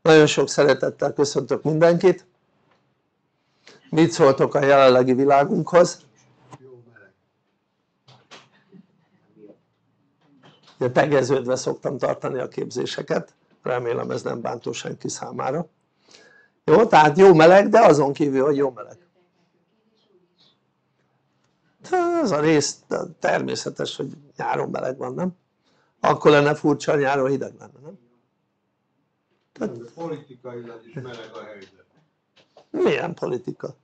Nagyon sok szeretettel köszöntök mindenkit. Mit szóltok a jelenlegi világunkhoz? Ugye tegeződve szoktam tartani a képzéseket, remélem ez nem bántó senki számára. Jó, tehát jó meleg, de azon kívül, hogy jó meleg. Ez a rész természetes, hogy nyáron meleg van, nem? Akkor lenne furcsa, hogy nyáron hideg lenne, nem? Tehát... Politikailag is meleg a helyzet. Milyen politika?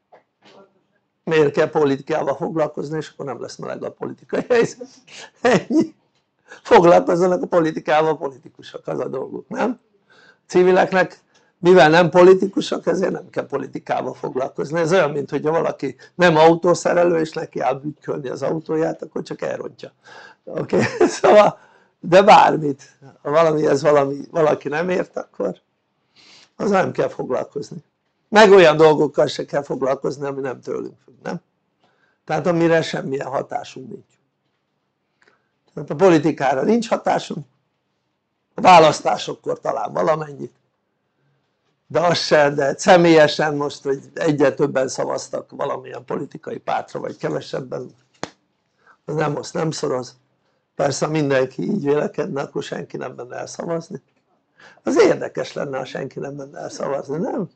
Miért kell politikával foglalkozni, és akkor nem lesz meleg a politikai helyzet? Ennyi. Foglalkozzanak a politikával a politikusok, az a dolguk, nem? Civileknek, mivel nem politikusok, ezért nem kell politikával foglalkozni. Ez olyan, mint hogyha valaki nem autószerelő, és neki áll bütyölni az autóját, akkor csak elrontja. Oké? Szóval, de bármit, ha valamihez valaki nem ért, akkor az nem kell foglalkozni. Meg olyan dolgokkal se kell foglalkozni, ami nem tőlünk függ, nem? Tehát amire semmilyen hatásunk nincs. Tehát a politikára nincs hatásunk, a választásokkor talán valamennyit, de az se, de személyesen most, hogy egyre többen szavaztak valamilyen politikai pártra, vagy kevesebben, az nem azt nem szoroz. Persze ha mindenki így vélekedne, akkor senki nem menne el szavazni. Az érdekes lenne, ha senki nem menne el szavazni, nem?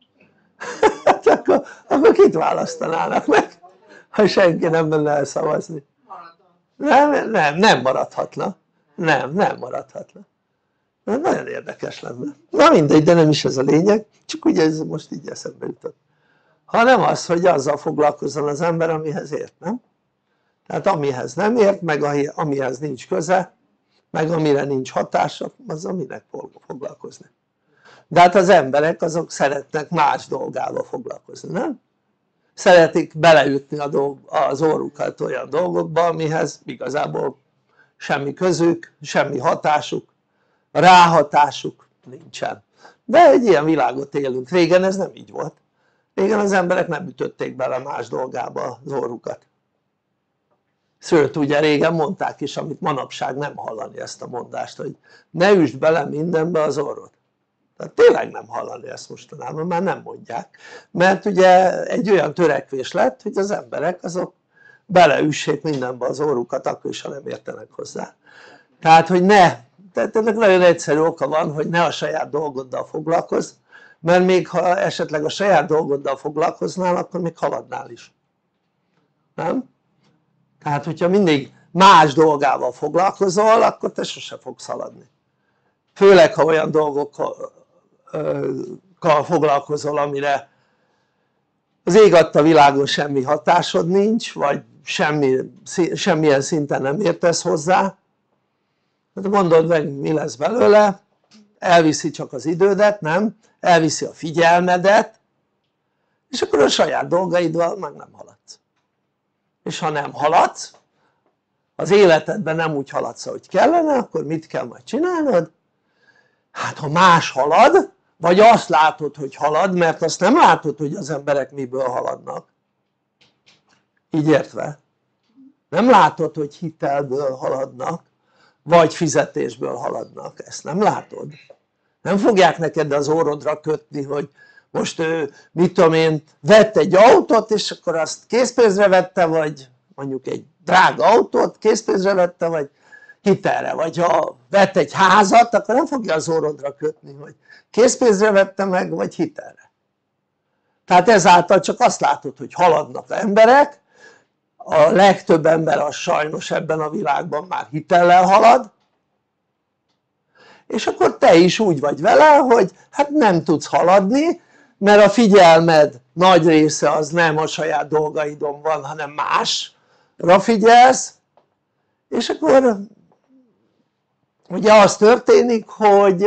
Hát akkor kit választanának meg, ha senki nem menne el szavazni? Nem maradhatna. Nem maradhatna. Nagyon érdekes lenne. Na mindegy, de nem is ez a lényeg, csak ugye ez most így eszembe jutott. Hanem az, hogy azzal foglalkozzon az ember, amihez ért, nem? Tehát amihez nem ért, meg amihez nincs köze, meg amire nincs hatása, azzal minek foglalkozni. De hát az emberek azok szeretnek más dolgával foglalkozni, nem? Szeretik beleütni az orrukat olyan dolgokba, amihez igazából semmi közük, semmi hatásuk, ráhatásuk nincsen. De egy ilyen világot élünk. Régen ez nem így volt. Régen az emberek nem ütötték bele más dolgába az orrukat. Sőt, ugye régen mondták is, amit manapság nem hallani ezt a mondást, hogy ne üsd bele mindenbe az orrod. Tehát tényleg nem hallani ezt mostanában, már nem mondják, mert ugye egy olyan törekvés lett, hogy az emberek azok beleüssék mindenbe az orrukat, akkor is, ha nem értenek hozzá. Tehát hogy tehát ennek nagyon egyszerű oka van, hogy ne a saját dolgoddal foglalkozz, mert még ha esetleg a saját dolgoddal foglalkoznál, akkor még haladnál is, nem? Tehát hogyha mindig más dolgával foglalkozol, akkor te sose fogsz haladni, főleg ha olyan dolgokkal foglalkozol, amire az ég adta világon semmi hatásod nincs, vagy semmilyen szinten nem értesz hozzá. Hát gondold meg, mi lesz belőle, elviszi csak az idődet, nem? Elviszi a figyelmedet, és akkor a saját dolgaiddal meg nem haladsz. És ha nem haladsz, az életedben nem úgy haladsz, ahogy kellene, akkor mit kell majd csinálnod? Hát ha más halad, vagy azt látod, hogy halad, mert azt nem látod, hogy az emberek miből haladnak, így értve, nem látod, hogy hitelből haladnak, vagy fizetésből haladnak, ezt nem látod. Nem fogják neked az orrodra kötni, hogy most ő, mit tudom én, vett egy autót, és akkor azt készpénzre vette, vagy mondjuk egy drága autót készpénzre vette, vagy hitelre, vagy ha vett egy házat, akkor nem fogja az orrodra kötni, hogy készpénzre vette meg, vagy hitelre. Tehát ezáltal csak azt látod, hogy haladnak emberek, a legtöbb ember az sajnos ebben a világban már hitellel halad, és akkor te is úgy vagy vele, hogy hát nem tudsz haladni, mert a figyelmed nagy része az nem a saját dolgaidon van, hanem másra figyelsz, és akkor ugye az történik, hogy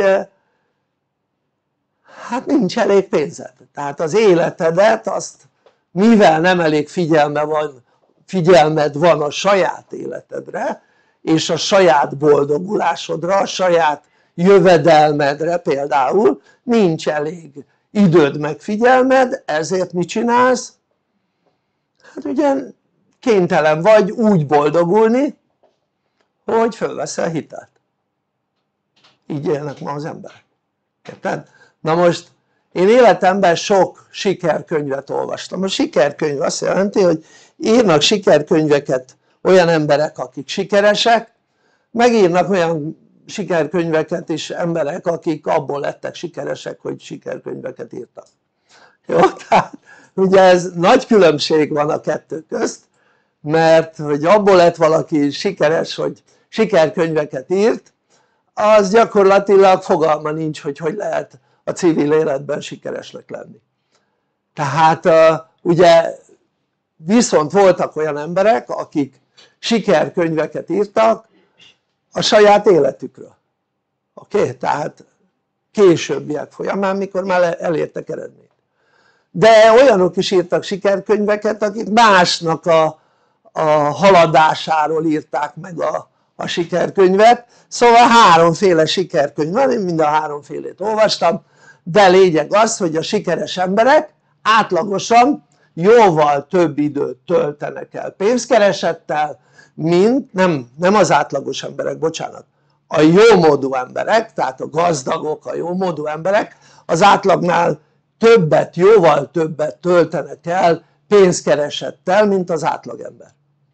hát nincs elég pénzed, tehát az életedet azt, mivel nem elég figyelmed van a saját életedre és a saját boldogulásodra, a saját jövedelmedre például, nincs elég időd meg figyelmed, ezért mit csinálsz? Hát ugye kénytelen vagy úgy boldogulni, hogy fölveszel hitelt. Így élnek ma az emberek. érted? Na most én életemben sok sikerkönyvet olvastam. A sikerkönyv azt jelenti, hogy írnak sikerkönyveket olyan emberek, akik sikeresek, megírnak olyan sikerkönyveket is emberek, akik abból lettek sikeresek, hogy sikerkönyveket írtak. Jó? Tehát ugye ez nagy különbség van a kettő közt, mert hogy abból lett valaki sikeres, hogy sikerkönyveket írt, az gyakorlatilag fogalma nincs, hogy hogy lehet a civil életben sikeresnek lenni. Tehát ugye viszont voltak olyan emberek, akik sikerkönyveket írtak a saját életükről, oké? Tehát későbbiek folyamán, mikor már elértek eredményt. De olyanok is írtak sikerkönyveket, akik másnak a haladásáról írták meg a sikerkönyvet, szóval háromféle sikerkönyv van, én mind a háromfélét olvastam, de lényeg az, hogy a sikeres emberek átlagosan jóval több időt töltenek el pénzkeresettel, mint nem az átlagos emberek, bocsánat, a jómódú emberek, tehát a gazdagok, a jómódú emberek az átlagnál többet, jóval többet töltenek el pénzkeresettel, mint az átlagember,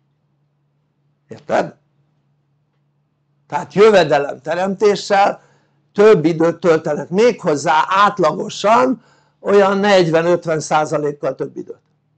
érted? Tehát jövedelemteremtéssel több időt töltenek, méghozzá átlagosan olyan 40-50%-kal több időt,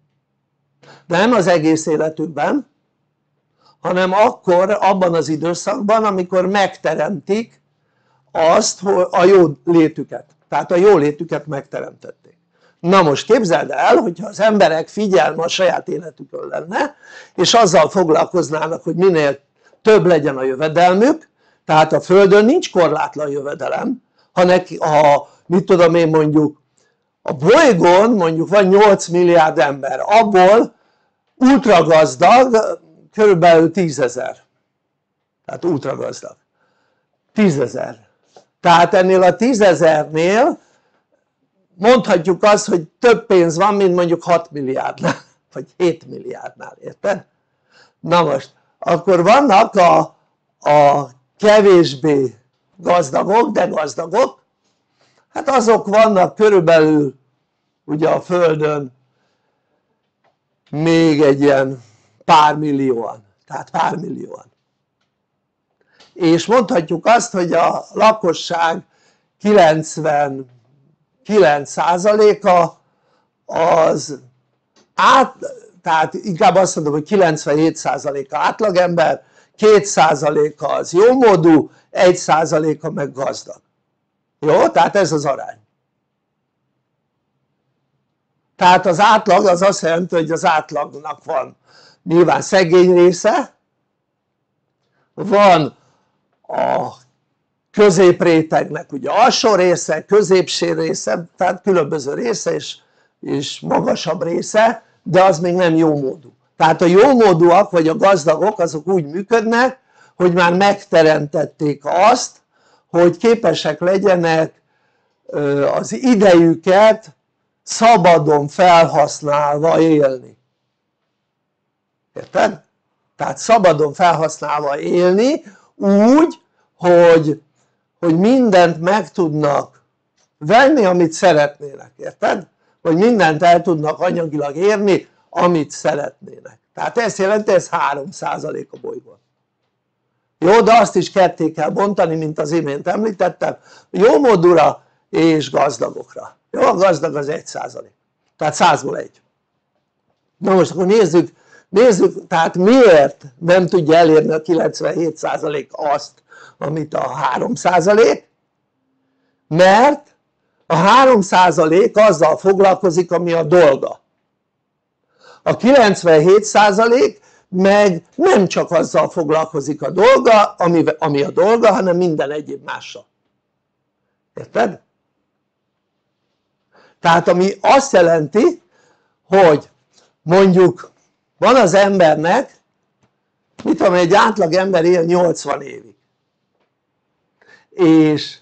de nem az egész életükben, hanem akkor abban az időszakban, amikor megteremtik azt, hogy a jó létüket, tehát a jó létüket megteremtették. Na most képzeld el, hogyha az emberek figyelme a saját életükön lenne, és azzal foglalkoznának, hogy minél több legyen a jövedelmük, tehát a földön nincs korlátlan jövedelem, ha mit tudom én, mondjuk a bolygón mondjuk van 8 milliárd ember, abból ultragazdag körülbelül 10 000, tehát ultragazdag 10 000, tehát ennél a 10 000-nél mondhatjuk azt, hogy több pénz van, mint mondjuk 6 milliárdnál vagy 7 milliárdnál, érted? Na most akkor vannak a kevésbé gazdagok, de gazdagok, hát azok vannak körülbelül ugye a földön még egy ilyen pár millióan, tehát pár millióan, és mondhatjuk azt, hogy a lakosság 99%-a az tehát inkább azt mondom, hogy 97%-a átlagember, 2%-a az jómódú, 1%-a meg gazdag. Jó? Tehát ez az arány. Tehát az átlag az azt jelenti, hogy az átlagnak van nyilván szegény része, van a középrétegnek ugye alsó része, középső része, tehát különböző része és magasabb része, de az még nem jómódú. Tehát a jómódúak vagy a gazdagok azok úgy működnek, hogy már megteremtették azt, hogy képesek legyenek az idejüket szabadon felhasználva élni, érted? Tehát szabadon felhasználva élni úgy, hogy mindent meg tudnak venni, amit szeretnének, érted? Hogy mindent el tudnak anyagilag érni, amit szeretnének. Tehát ezt jelenti, ez 3% a bolygón. Jó, de azt is ketté kell bontani, mint az imént említettem, jómódúra és gazdagokra. Jó, a gazdag az 1%, tehát 100-ból 1. Na most akkor nézzük, tehát miért nem tudja elérni a 97% azt, amit a 3%? Mert a 3% azzal foglalkozik, ami a dolga. A 97% meg nem csak azzal foglalkozik a dolga, ami a dolga, hanem minden egyéb mással. Érted? Tehát ami azt jelenti, hogy mondjuk van az embernek, mit tudom, egy átlag ember él 80 évig, és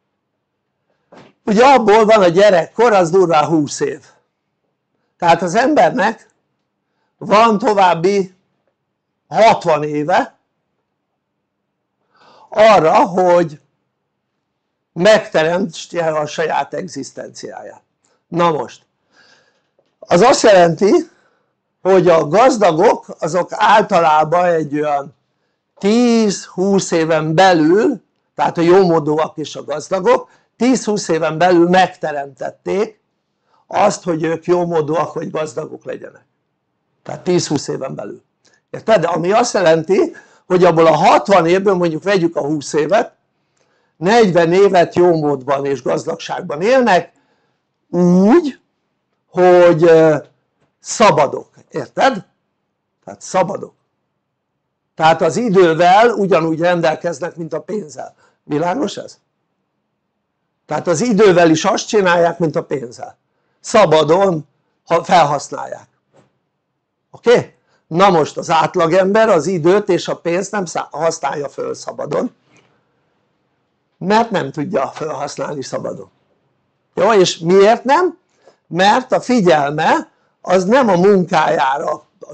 ugye abból van a gyerekkor, az durván 20 év, tehát az embernek van további 60 éve arra, hogy megteremtse a saját egzisztenciáját. Na most az azt jelenti, hogy a gazdagok azok általában egy olyan 10-20 éven belül, tehát a jómódúak és a gazdagok 10-20 éven belül megteremtették azt, hogy ők jómódúak vagy gazdagok legyenek, tehát 10-20 éven belül, érted? Ami azt jelenti, hogy abból a 60 évből mondjuk vegyük a 20 évet, 40 évet jómódban és gazdagságban élnek úgy, hogy szabadok, érted? Tehát szabadok, tehát az idővel ugyanúgy rendelkeznek, mint a pénzzel. Világos ez? Tehát az idővel is azt csinálják, mint a pénzzel, szabadon felhasználják, oké? Na most az átlagember az időt és a pénzt nem használja föl szabadon, mert nem tudja felhasználni szabadon. Jó, és miért nem? Mert a figyelme az nem a munkájára, a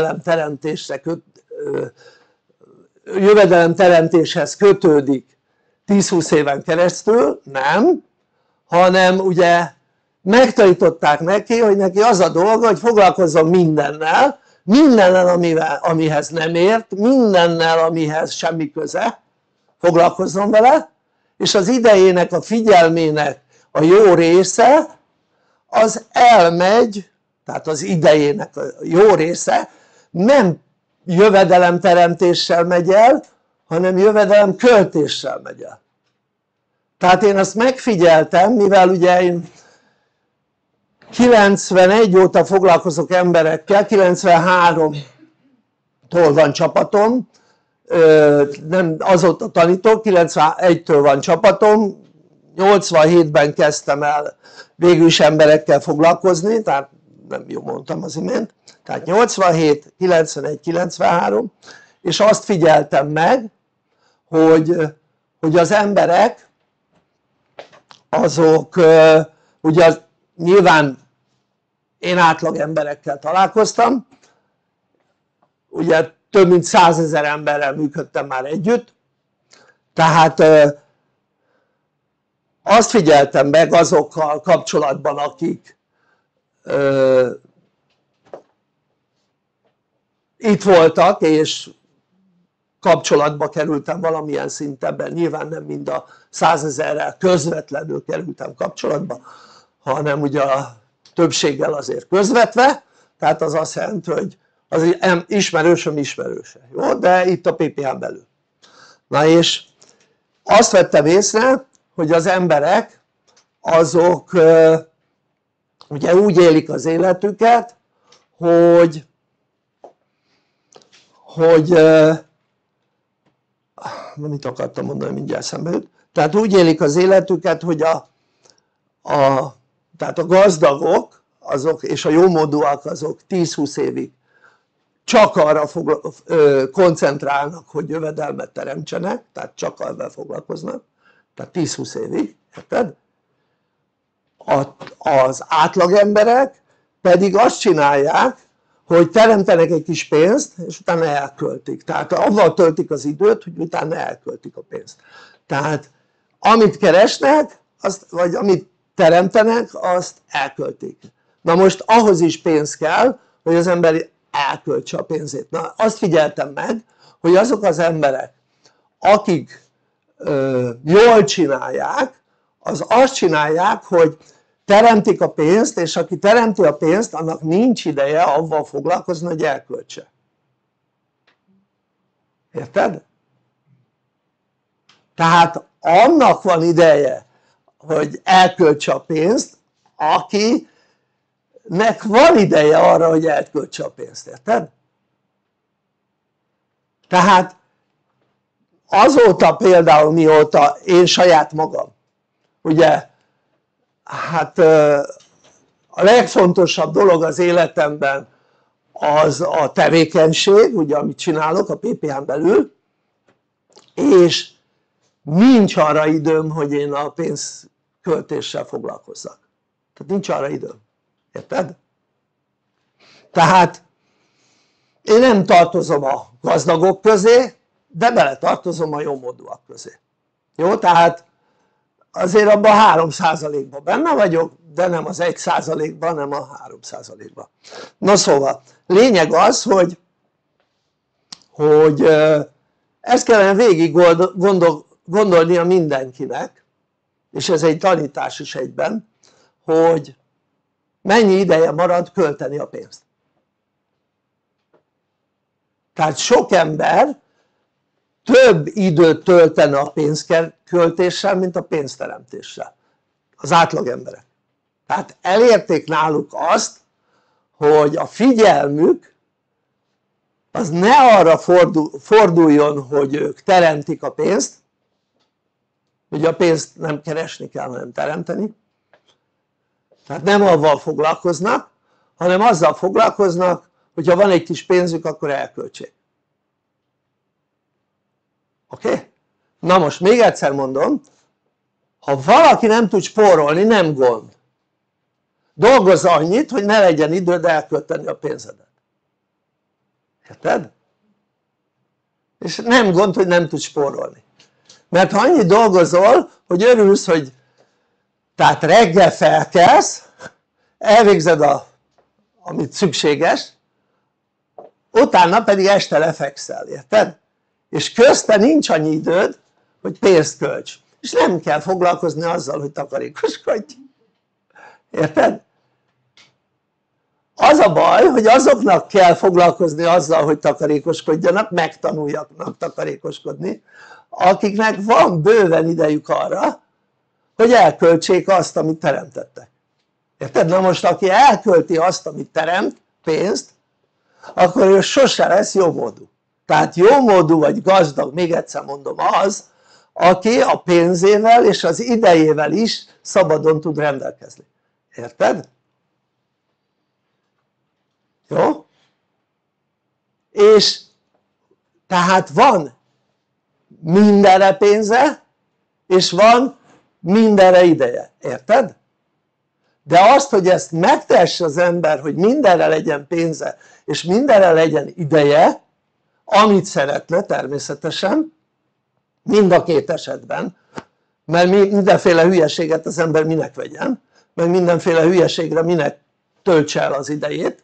jövedelemteremtéshez kötődik 10-20 éven keresztül, nem, hanem ugye megtanították neki, hogy neki az a dolga, hogy foglalkozzon mindennel, amihez nem ért, mindennel, amihez semmi köze, foglalkozzon vele, és az idejének, a figyelmének a jó része az elmegy, tehát az idejének a jó része nem jövedelemteremtéssel megy el, hanem jövedelemköltéssel megy el. Tehát én azt megfigyeltem, mivel ugye én 91 óta foglalkozok emberekkel, 93-tól van csapatom, nem azóta tanítok, 91-től van csapatom, 87-ben kezdtem el végül is emberekkel foglalkozni, tehát nem jó mondtam az imént, tehát 87, 91, 93, és azt figyeltem meg, hogy az emberek azok ugye nyilván én átlag emberekkel találkoztam, ugye több mint 100 000 emberrel működtem már együtt, tehát azt figyeltem meg azokkal kapcsolatban, akik itt voltak és kapcsolatba kerültem valamilyen szinten, nyilván nem mind a 100 000-rel közvetlenül kerültem kapcsolatba, hanem ugye a többséggel azért közvetve, tehát az azt jelenti, hogy az ismerősöm ismerőse, jó? De itt a PPH-n belül. Na és azt vettem észre, hogy az emberek azok ugye úgy élik az életüket, hogy mit akartam mondani, mindjárt eszembe jut, tehát úgy élik az életüket, hogy tehát a gazdagok azok és a jómódúak azok 10-20 évig csak arra koncentrálnak, hogy jövedelmet teremtsenek, tehát csak arra foglalkoznak, tehát 10-20 évig, érted? Az átlagemberek pedig azt csinálják, hogy teremtenek egy kis pénzt és utána elköltik, tehát avval töltik az időt, hogy utána elköltik a pénzt, tehát amit keresnek vagy amit teremtenek azt elköltik. Na most ahhoz is pénz kell, hogy az ember elköltse a pénzét. Na azt figyeltem meg, hogy azok az emberek akik jól csinálják, az azt csinálják, hogy teremtik a pénzt, és aki teremti a pénzt annak nincs ideje avval foglalkozni, hogy elköltse, érted? Tehát annak van ideje, hogy elköltse a pénzt, akinek van ideje arra, hogy elköltse a pénzt, érted? Tehát azóta például mióta én saját magam ugye hát a legfontosabb dolog az életemben az a tevékenység, ugye amit csinálok a PPH-n belül, és nincs arra időm, hogy én a pénzköltéssel foglalkozzak, tehát nincs arra időm, érted? Tehát én nem tartozom a gazdagok közé, de bele tartozom a jómódúak közé, jó? Tehát azért abban 3%-ban benne vagyok, de nem az 1%-ban, nem a 3%-ban. No szóval lényeg az, hogy ezt kellene végig gondolnia mindenkinek, és ez egy tanítás is egyben, hogy mennyi ideje marad költeni a pénzt. Tehát sok ember több időt töltene a pénzköltéssel, mint a pénzteremtéssel, az átlag emberek. Tehát elérték náluk azt, hogy a figyelmük az ne arra forduljon, hogy ők teremtik a pénzt, ugye a pénzt nem keresni kell, hanem teremteni, tehát nem avval foglalkoznak, hanem azzal foglalkoznak, hogyha van egy kis pénzük, akkor elköltsék. Oké? Na most még egyszer mondom, ha valaki nem tud spórolni, nem gond. Dolgozz annyit, hogy ne legyen időd elkölteni a pénzedet. Érted? És nem gond, hogy nem tudsz spórolni. Mert ha annyit dolgozol, hogy örülsz, hogy tehát reggel felkelsz, elvégzed amit szükséges, utána pedig este lefekszel, érted? És közte nincs annyi időd, hogy pénzt költs, és nem kell foglalkozni azzal, hogy takarékoskodj, érted? Az a baj, hogy azoknak kell foglalkozni azzal, hogy takarékoskodjanak, megtanuljanak takarékoskodni, akiknek van bőven idejük arra, hogy elköltsék azt, amit teremtettek. Érted? Na most aki elkölti azt, amit teremt, pénzt, akkor ő sose lesz jómódú. Tehát jómódú vagy gazdag, még egyszer mondom, az, aki a pénzével és az idejével is szabadon tud rendelkezni. Érted? Jó? És tehát van mindenre pénze, és van mindenre ideje. Érted? De azt, hogy ezt megtesse az ember, hogy mindenre legyen pénze, és mindenre legyen ideje, amit szeretne természetesen, mind a két esetben, mert mindenféle hülyeséget az ember minek vegyen, meg mindenféle hülyeségre minek töltse el az idejét,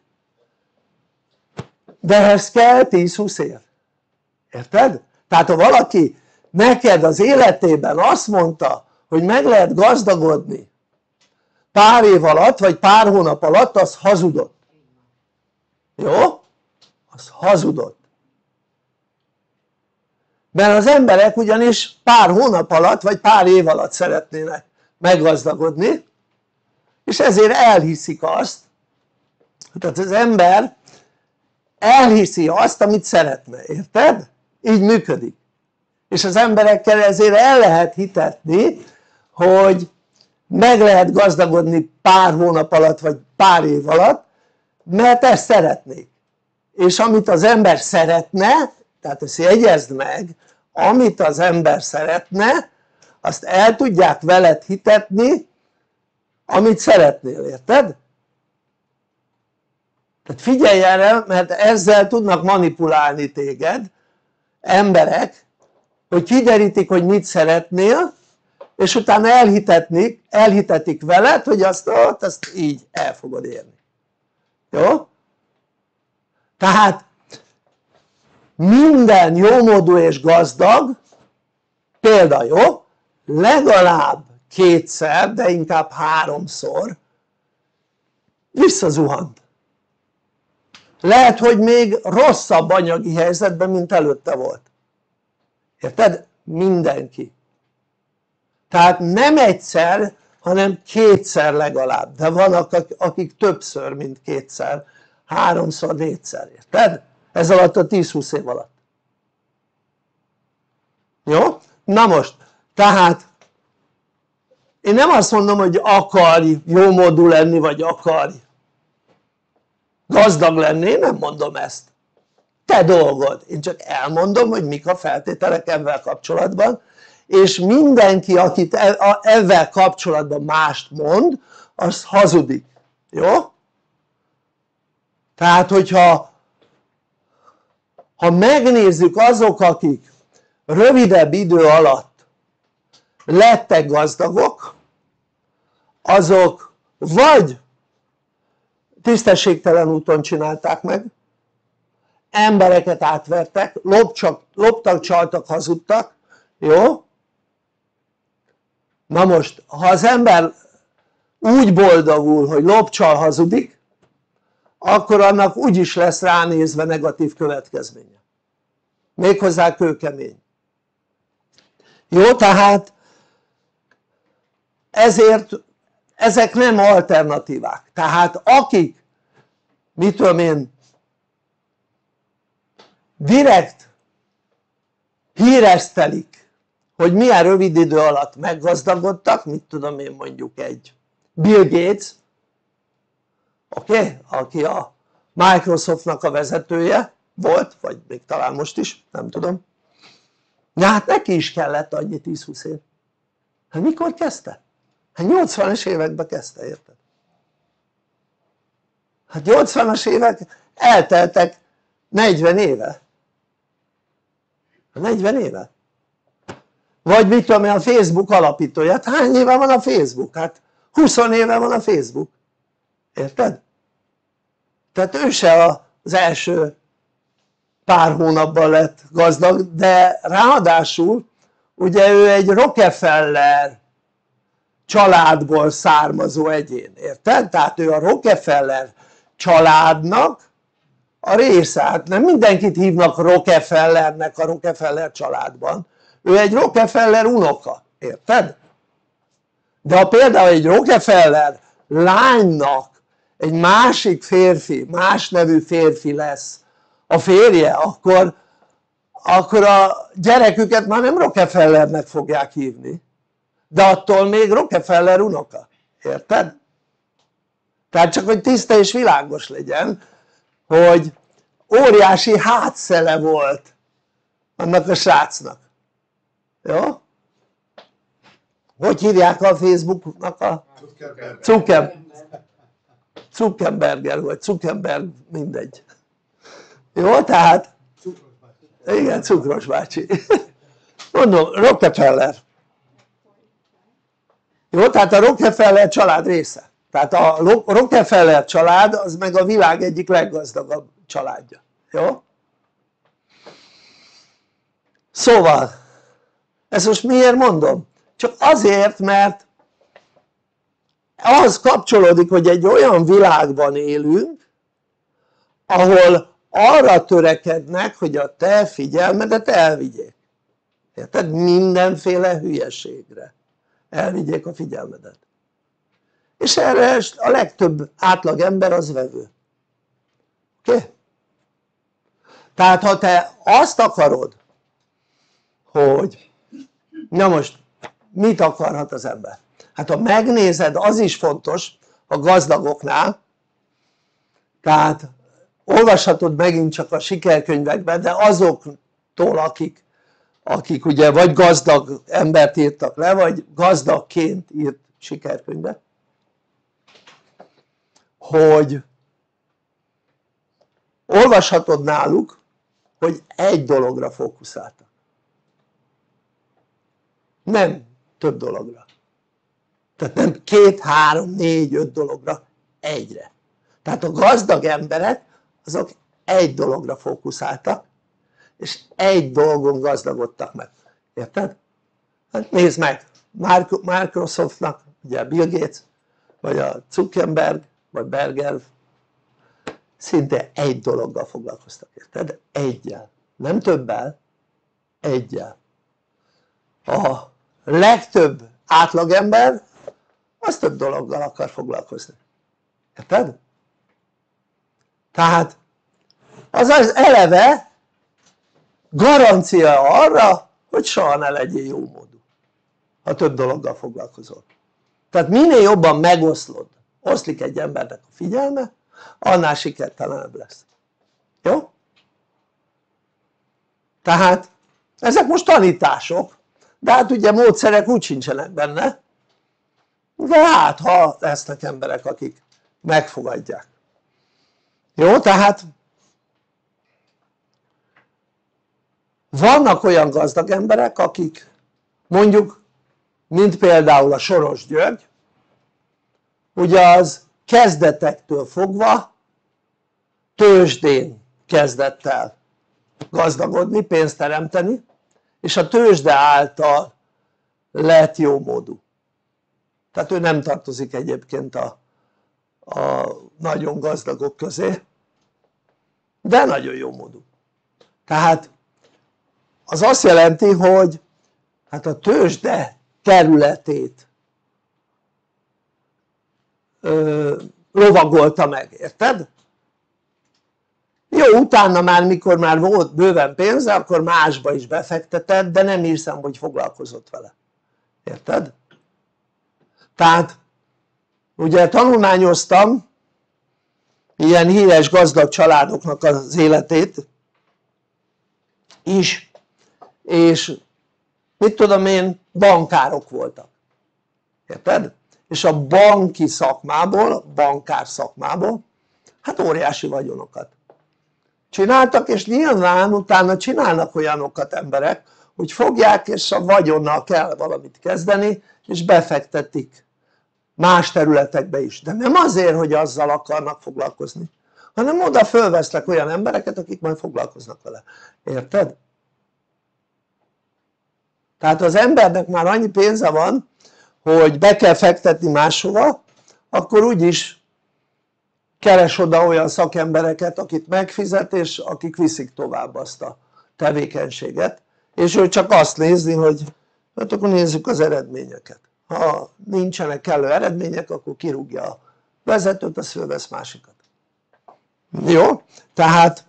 de ehhez kell 10-20 év. Érted? Tehát ha valaki neked az életében azt mondta, hogy meg lehet gazdagodni pár év alatt, vagy pár hónap alatt, az hazudott. Jó? Az hazudott. Mert az emberek ugyanis pár hónap alatt, vagy pár év alatt szeretnének meggazdagodni, és ezért elhiszik azt, tehát az ember elhiszi azt, amit szeretne, érted? Így működik. És az emberekkel ezért el lehet hitetni, hogy meg lehet gazdagodni pár hónap alatt, vagy pár év alatt, mert ezt szeretnék. És amit az ember szeretne, tehát ezt jegyezd meg, amit az ember szeretne, azt el tudják veled hitetni, amit szeretnél, érted? Tehát figyelj erre, mert ezzel tudnak manipulálni téged emberek, hogy kiderítik, hogy mit szeretnél, és utána elhitetik veled, hogy azt így el fogod érni. Jó? Tehát minden jómódú és gazdag, példa, jó? Legalább 2-szer, de inkább 3-szor visszazuhant. Lehet, hogy még rosszabb anyagi helyzetben, mint előtte volt. Érted? Mindenki. Tehát nem egyszer, hanem 2-szer legalább, de vannak akik többször, mint 2-szer, 3-szor, 4-szer, érted? Ez alatt a 10-20 év alatt. Jó? Na most, tehát én nem azt mondom, hogy akarj jómódú lenni, vagy akarj gazdag lenni, én nem mondom ezt. Te dolgod, én csak elmondom, hogy mik a feltételek ebben kapcsolatban, és mindenki, akit ezzel kapcsolatban mást mond, az hazudik. Jó? Tehát hogyha megnézzük azok, akik rövidebb idő alatt lettek gazdagok, azok vagy tisztességtelen úton csinálták meg, embereket átvertek, loptak, csaltak, hazudtak, jó? Na most ha az ember úgy boldogul hogy lop, csal, hazudik, akkor annak úgyis lesz ránézve negatív következménye, méghozzá kőkemény. Jó, tehát ezért ezek nem alternatívák, tehát akik mit tudom én direkt híresztelik hogy milyen rövid idő alatt meggazdagodtak, mit tudom én mondjuk egy Bill Gates, oké? Aki a Microsoftnak a vezetője volt, vagy még talán most is, nem tudom. Na hát neki is kellett annyi 10-20 év. Hát mikor kezdte? Hát 80-as években kezdte, érted? Hát 80-as évek elteltek 40 éve. 40 éve. Vagy mit tudom én, a Facebook alapítója, hát hány éve van a Facebook? Hát 20 éve van a Facebook, érted? Tehát ő se az első pár hónapban lett gazdag, de ráadásul ugye ő egy Rockefeller családból származó egyén, érted? Tehát ő a Rockefeller családnak a része, hát nem mindenkit hívnak Rockefellernek a Rockefeller családban, ő egy Rockefeller unoka, érted? De ha például egy Rockefeller lánynak egy másik férfi, más nevű férfi lesz a férje, akkor a gyereküket már nem Rockefellernek fogják hívni, de attól még Rockefeller unoka, érted? Tehát csak hogy tiszta és világos legyen, hogy óriási hátszele volt annak a srácnak, jó? Hogy hívják a Facebooknak a Zuckerberger vagy Zuckerberg, mindegy, jó? Tehát igen, Cukros bácsi mondom, Rockefeller, jó? Tehát a Rockefeller család része, tehát a Rockefeller család az meg a világ egyik leggazdagabb családja, jó? Szóval ezt most miért mondom? Csak azért, mert ahhoz kapcsolódik hogy egy olyan világban élünk ahol arra törekednek hogy a te figyelmedet elvigyék, érted? Mindenféle hülyeségre elvigyék a figyelmedet, és erre a legtöbb átlag ember az vevő, oké? Tehát ha te azt akarod hogy na most mit akarhat az ember? Hát ha megnézed, az is fontos a gazdagoknál, tehát olvashatod megint csak a sikerkönyvekben, de azoktól akik ugye vagy gazdag embert írtak le, vagy gazdagként írt sikerkönyvet, hogy olvashatod náluk hogy egy dologra fókuszáltak, nem több dologra, tehát nem 2, 3, 4, 5 dologra, egyre. Tehát a gazdag emberek azok egy dologra fókuszáltak és egy dolgon gazdagodtak meg, érted? Hát nézd meg, Microsoftnak ugye Bill Gates vagy a Zuckerberg vagy Berger szinte egy dologgal foglalkoztak, érted? Egyel, nem többel, egyel. A legtöbb átlagember az több dologgal akar foglalkozni, érted? Tehát az eleve garancia arra hogy soha ne legyél jó módú ha több dologgal foglalkozol. Tehát minél jobban oszlik egy embernek a figyelme, annál sikertelenebb lesz, jó? Tehát ezek most tanítások, de hát ugye módszerek úgy sincsenek benne, de hát ha lesznek emberek akik megfogadják, jó? Tehát vannak olyan gazdag emberek akik mondjuk mint például a Soros György, ugye az kezdetektől fogva tőzsdén kezdett el gazdagodni, pénzt teremteni, és a tőzsde által lett jómódú. Tehát ő nem tartozik egyébként a nagyon gazdagok közé, de nagyon jómódú. Tehát az azt jelenti, hogy hát a tőzsde területét lovagolta meg, érted? Jó, utána már mikor már volt bőven pénze, akkor másba is befektetett, de nem hiszem, hogy foglalkozott vele, érted? Tehát ugye tanulmányoztam ilyen híres gazdag családoknak az életét is, és mit tudom én, bankárok voltak, érted? És a banki szakmából, a bankár szakmából hát óriási vagyonokat csináltak, és nyilván utána csinálnak olyanokat emberek, hogy fogják és a vagyonnal kell valamit kezdeni, és befektetik más területekbe is, de nem azért, hogy azzal akarnak foglalkozni, hanem oda fölvesznek olyan embereket, akik majd foglalkoznak vele, érted? Tehát az embernek már annyi pénze van, hogy be kell fektetni máshova, akkor úgyis keres oda olyan szakembereket, akit megfizet, és akik viszik tovább azt a tevékenységet, és ő csak azt nézi, hogy hát akkor nézzük az eredményeket. Ha nincsenek kellő eredmények, akkor kirúgja a vezetőt, az fölvesz másikat. Jó? Tehát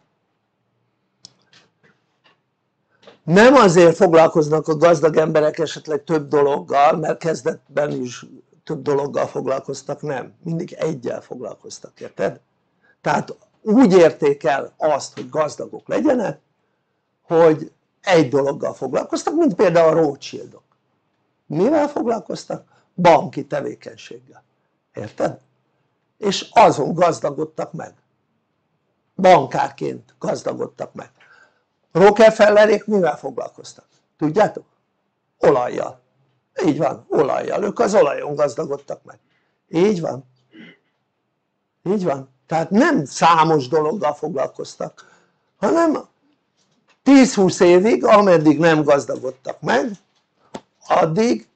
nem azért foglalkoznak a gazdag emberek esetleg több dologgal, mert kezdetben is több dologgal foglalkoztak, nem, mindig egyel foglalkoztak, érted? Tehát úgy érték el azt, hogy gazdagok legyenek, hogy egy dologgal foglalkoztak, mint például a Rothschildok. Mivel foglalkoztak? Banki tevékenységgel, érted? És azon gazdagodtak meg, bankárként gazdagodtak meg. Rockefellerék mivel foglalkoztak? Tudjátok? Olajjal. Így van, olajjal, ők az olajon gazdagodtak meg. Így van. Így van. Tehát nem számos dologgal foglalkoztak, hanem 10-20 évig, ameddig nem gazdagodtak meg, addig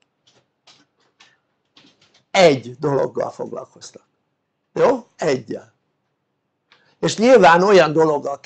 egy dologgal foglalkoztak. Jó? Egyel. És nyilván olyan dologgal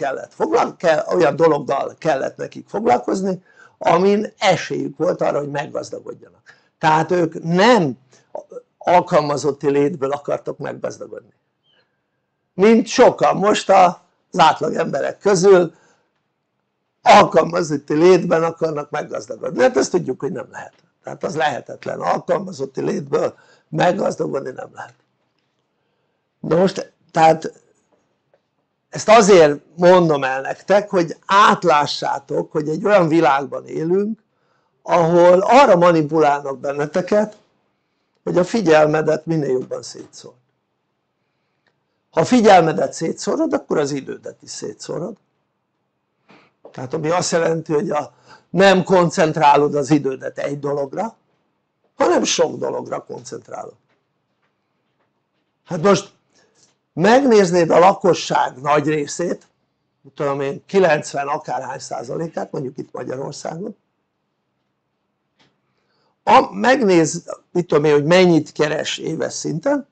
kellett nekik foglalkozni, amin esélyük volt arra, hogy meggazdagodjanak. Tehát ők nem alkalmazotti létből akartak meggazdagodni, mint sokan most az átlag emberek közül alkalmazotti létben akarnak meggazdagodni. Hát ezt tudjuk, hogy nem lehet. Tehát az lehetetlen, alkalmazotti létből meggazdagodni nem lehet. De most tehát ezt azért mondom el nektek, hogy átlássátok, hogy egy olyan világban élünk, ahol arra manipulálnak benneteket, hogy a figyelmedet minél jobban szétszórd. Ha a figyelmedet szétszórod, akkor az idődet is szétszórod. Tehát ami azt jelenti, hogy nem koncentrálod az idődet egy dologra, hanem sok dologra koncentrálod. Hát most megnéznéd a lakosság nagy részét, tudom én 90 akárhány százalékát, mondjuk itt Magyarországon, megnézd, mit tudom én, hogy mennyit keres éves szinten,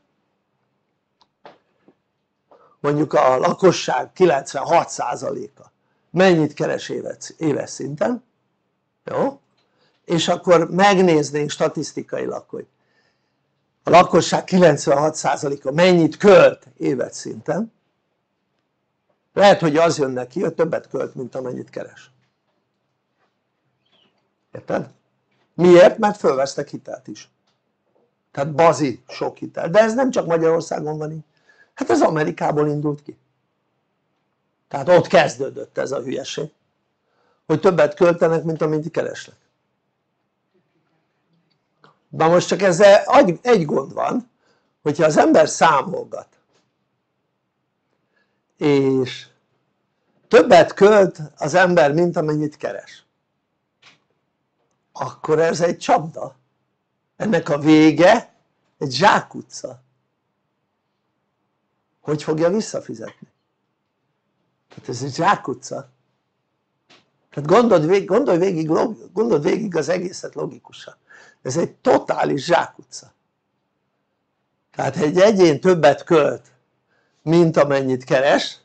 mondjuk a lakosság 96 százaléka mennyit keres éves szinten, jó? És akkor megnéznénk statisztikailag, hogy a lakosság 96 százaléka mennyit költ éves szinten, lehet, hogy az jön neki, hogy többet költ, mint amennyit keres. Érted? Miért? Mert fölvesztek hitelt is. Tehát bazi sok hitel. De ez nem csak Magyarországon van így. Hát ez Amerikából indult ki. Tehát ott kezdődött ez a hülyeség, hogy többet költenek, mint amennyit keresnek. Na most csak ezzel egy gond van, hogyha az ember számolgat, és többet költ az ember, mint amennyit keres, akkor ez egy csapda, ennek a vége egy zsákutca. Hogy fogja visszafizetni? Tehát ez egy zsákutca. Tehát gondold végig az egészet logikusan. Ez egy totális zsákutca. Tehát ha egy egyén többet költ, mint amennyit keres,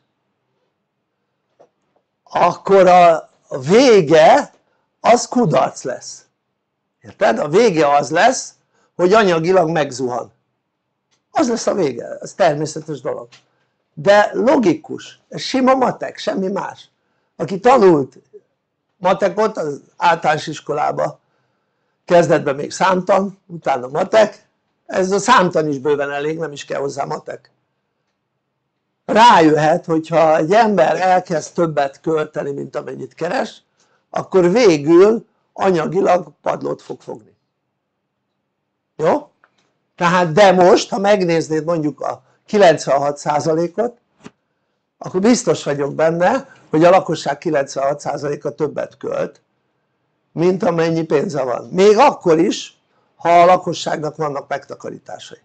akkor a vége az kudarc lesz. Érted? A vége az lesz, hogy anyagilag megzuhan. Az lesz a vége, ez természetes dolog. De logikus, ez sima matek, semmi más. Aki tanult matekot az általános iskolába, kezdetben még számtan, utána matek, ez a számtan is bőven elég, nem is kell hozzá matek. Rájöhet, hogyha egy ember elkezd többet költeni, mint amennyit keres, akkor végül anyagilag padlót fog fogni. Jó? Tehát de most, ha megnéznéd mondjuk a 96%-ot, akkor biztos vagyok benne, hogy a lakosság 96%-a többet költ, mint amennyi pénze van. Még akkor is, ha a lakosságnak vannak megtakarításai.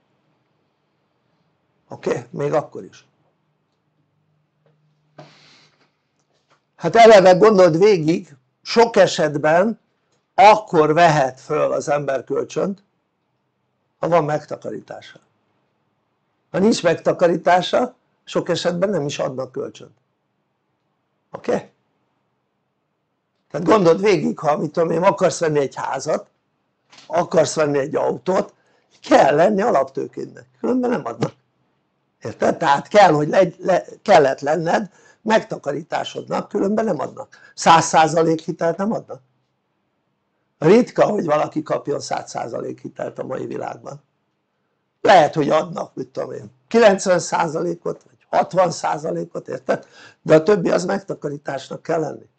Oké? Még akkor is. Hát eleve gondold végig, sok esetben akkor vehet föl az ember kölcsönt, ha van megtakarítása. Ha nincs megtakarítása, sok esetben nem is adnak kölcsönt. Oké? Tehát gondold végig, ha mit tudom én, akarsz venni egy házat, akarsz venni egy autót, kell lenni alaptőkédnek, különben nem adnak. Érted? Tehát kell, hogy kellett lenned megtakarításodnak, különben nem adnak. 100% hitelt nem adnak. Ritka, hogy valaki kapjon 100% hitelt a mai világban. Lehet, hogy adnak, mit tudom én, 90%-ot vagy 60%-ot, érted? De a többi az megtakarításnak kell lenni.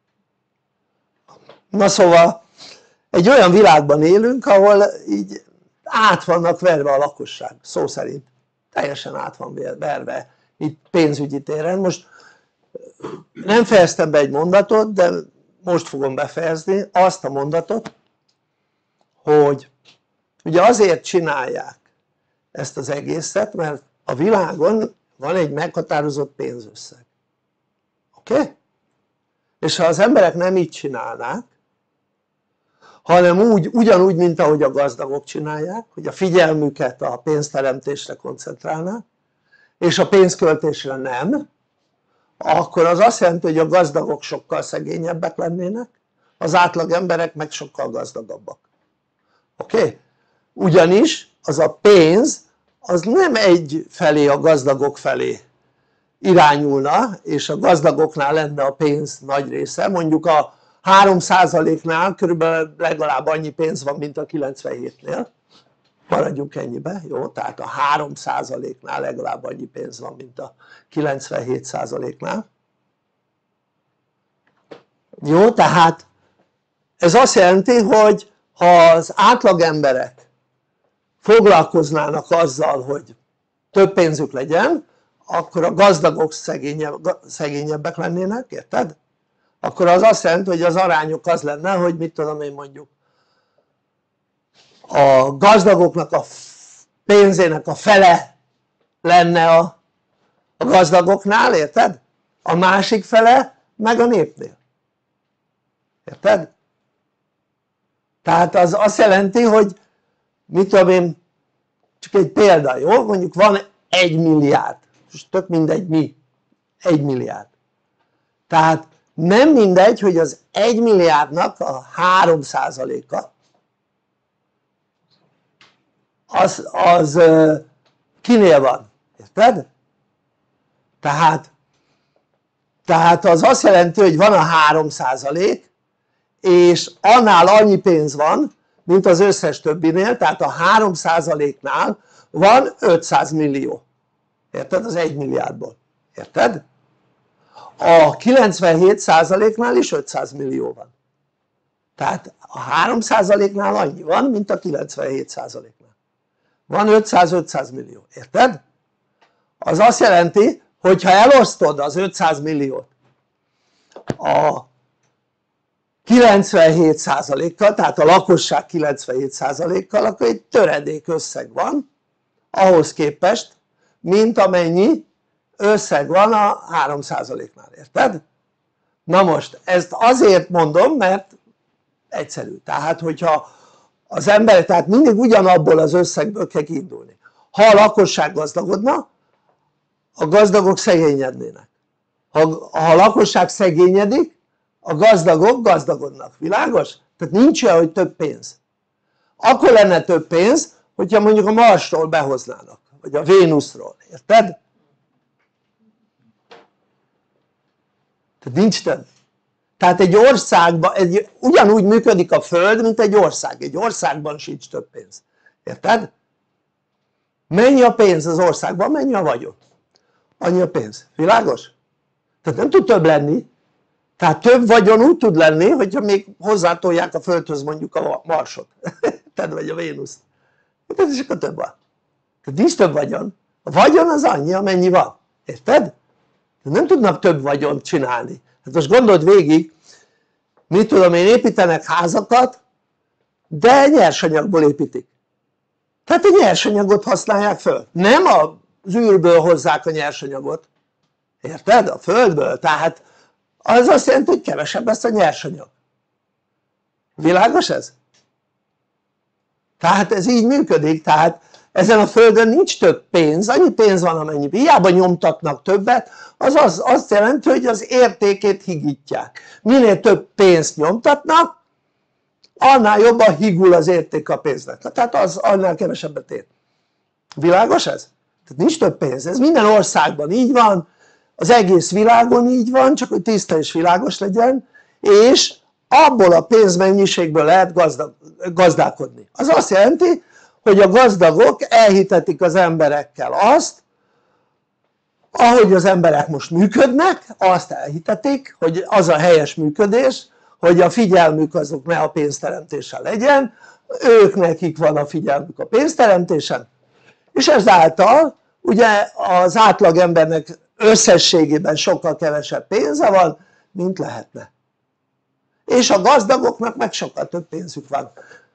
Na szóval egy olyan világban élünk, ahol így át vannak verve a lakosság, szó szerint teljesen át van verve itt pénzügyi téren. Most nem fejeztem be egy mondatot, de most fogom befejezni azt a mondatot, hogy ugye azért csinálják ezt az egészet, mert a világon van egy meghatározott pénzösszeg. Oké? És ha az emberek nem így csinálnák, hanem ugyanúgy, mint ahogy a gazdagok csinálják, hogy a figyelmüket a pénzteremtésre koncentrálnák, és a pénzköltésre nem, akkor az azt jelenti, hogy a gazdagok sokkal szegényebbek lennének, az átlag emberek meg sokkal gazdagabbak. Oké? Ugyanis az a pénz az nem egy felé, a gazdagok felé irányulna, és a gazdagoknál lenne a pénz nagy része, mondjuk a 3%-nál körülbelül legalább annyi pénz van, mint a 97-nél, maradjunk ennyibe, jó? Tehát a 3%-nál legalább annyi pénz van, mint a 97%-nál. Jó? Tehát ez azt jelenti, hogy ha az átlag emberek foglalkoznának azzal, hogy több pénzük legyen, akkor a gazdagok szegényebbek lennének, érted? Akkor az azt jelenti, hogy az arányok az lenne, hogy mit tudom én, mondjuk a gazdagoknak a pénzének a fele lenne a gazdagoknál, érted? A másik fele meg a népnél, érted? Tehát az azt jelenti, hogy mit tudom én, csak egy példa, jó? Mondjuk van 1 milliárd, most tök mindegy mi, 1 milliárd, tehát nem mindegy, hogy az 1 milliárdnak a 3%-a az kinél van, érted? Tehát az azt jelenti, hogy van a 3%, és annál annyi pénz van, mint az összes többinél, tehát a 3%-nál van 500 millió, érted? Az 1 milliárdból, érted? A 97%-nál is 500 millió van, tehát a 3%-nál annyi van, mint a 97%-nál, van 500 millió, érted? Az azt jelenti, hogy ha elosztod az 500 milliót a 97%-kal, tehát a lakosság 97%-kal, akkor egy töredék összeg van ahhoz képest, mint amennyi összeg van a 3%-nál, érted? Na most ezt azért mondom, mert egyszerű, tehát hogyha az emberek, tehát mindig ugyanabból az összegből kell kiindulni. Ha a lakosság gazdagodna, a gazdagok szegényednének. Ha a lakosság szegényedik, a gazdagok gazdagodnak, világos? Tehát nincs olyan, hogy több pénz. Akkor lenne több pénz, hogyha mondjuk a Marsról behoznának, vagy a Vénuszról, érted? Tehát nincs több. Tehát egy országban, ugyanúgy működik a Föld, mint egy ország. Egy országban sincs több pénz, érted? Mennyi a pénz az országban, mennyi a vagyon? Annyi a pénz, világos? Tehát nem tud több lenni. Tehát több vagyon úgy tud lenni, hogyha még hozzátolják a Földhöz mondjuk a Marsot, tehát vagy a Vénuszt, és akkor több van. Tehát nincs több vagyon. A vagyon az annyi, amennyi van, érted? Nem tudnak több vagyont csinálni. Hát most gondold végig, mit tudom én, építenek házakat, de nyersanyagból építik. Tehát a nyersanyagot használják föl. Nem az űrből hozzák a nyersanyagot, érted? A Földből. Tehát az azt jelenti, hogy kevesebb lesz a nyersanyag. Világos ez? Tehát ez így működik, tehát ezen a Földön nincs több pénz, annyi pénz van amennyi, hiába nyomtatnak többet, az azt jelenti, hogy az értékét higítják. Minél több pénzt nyomtatnak, annál jobban higul az érték a pénznek, tehát az annál kevesebbet ér. Világos ez? Tehát nincs több pénz, ez minden országban így van, az egész világon így van, csak hogy tiszta és világos legyen, és abból a pénzmennyiségből lehet gazdálkodni. Az azt jelenti, hogy a gazdagok elhitetik az emberekkel azt, ahogy az emberek most működnek, azt elhitetik, hogy az a helyes működés, hogy a figyelmük azok ne a pénzteremtésen legyen, ők nekik van a figyelmük a pénzteremtésen, és ezáltal ugye az átlag embernek összességében sokkal kevesebb pénze van, mint lehetne. És a gazdagoknak meg sokkal több pénzük van,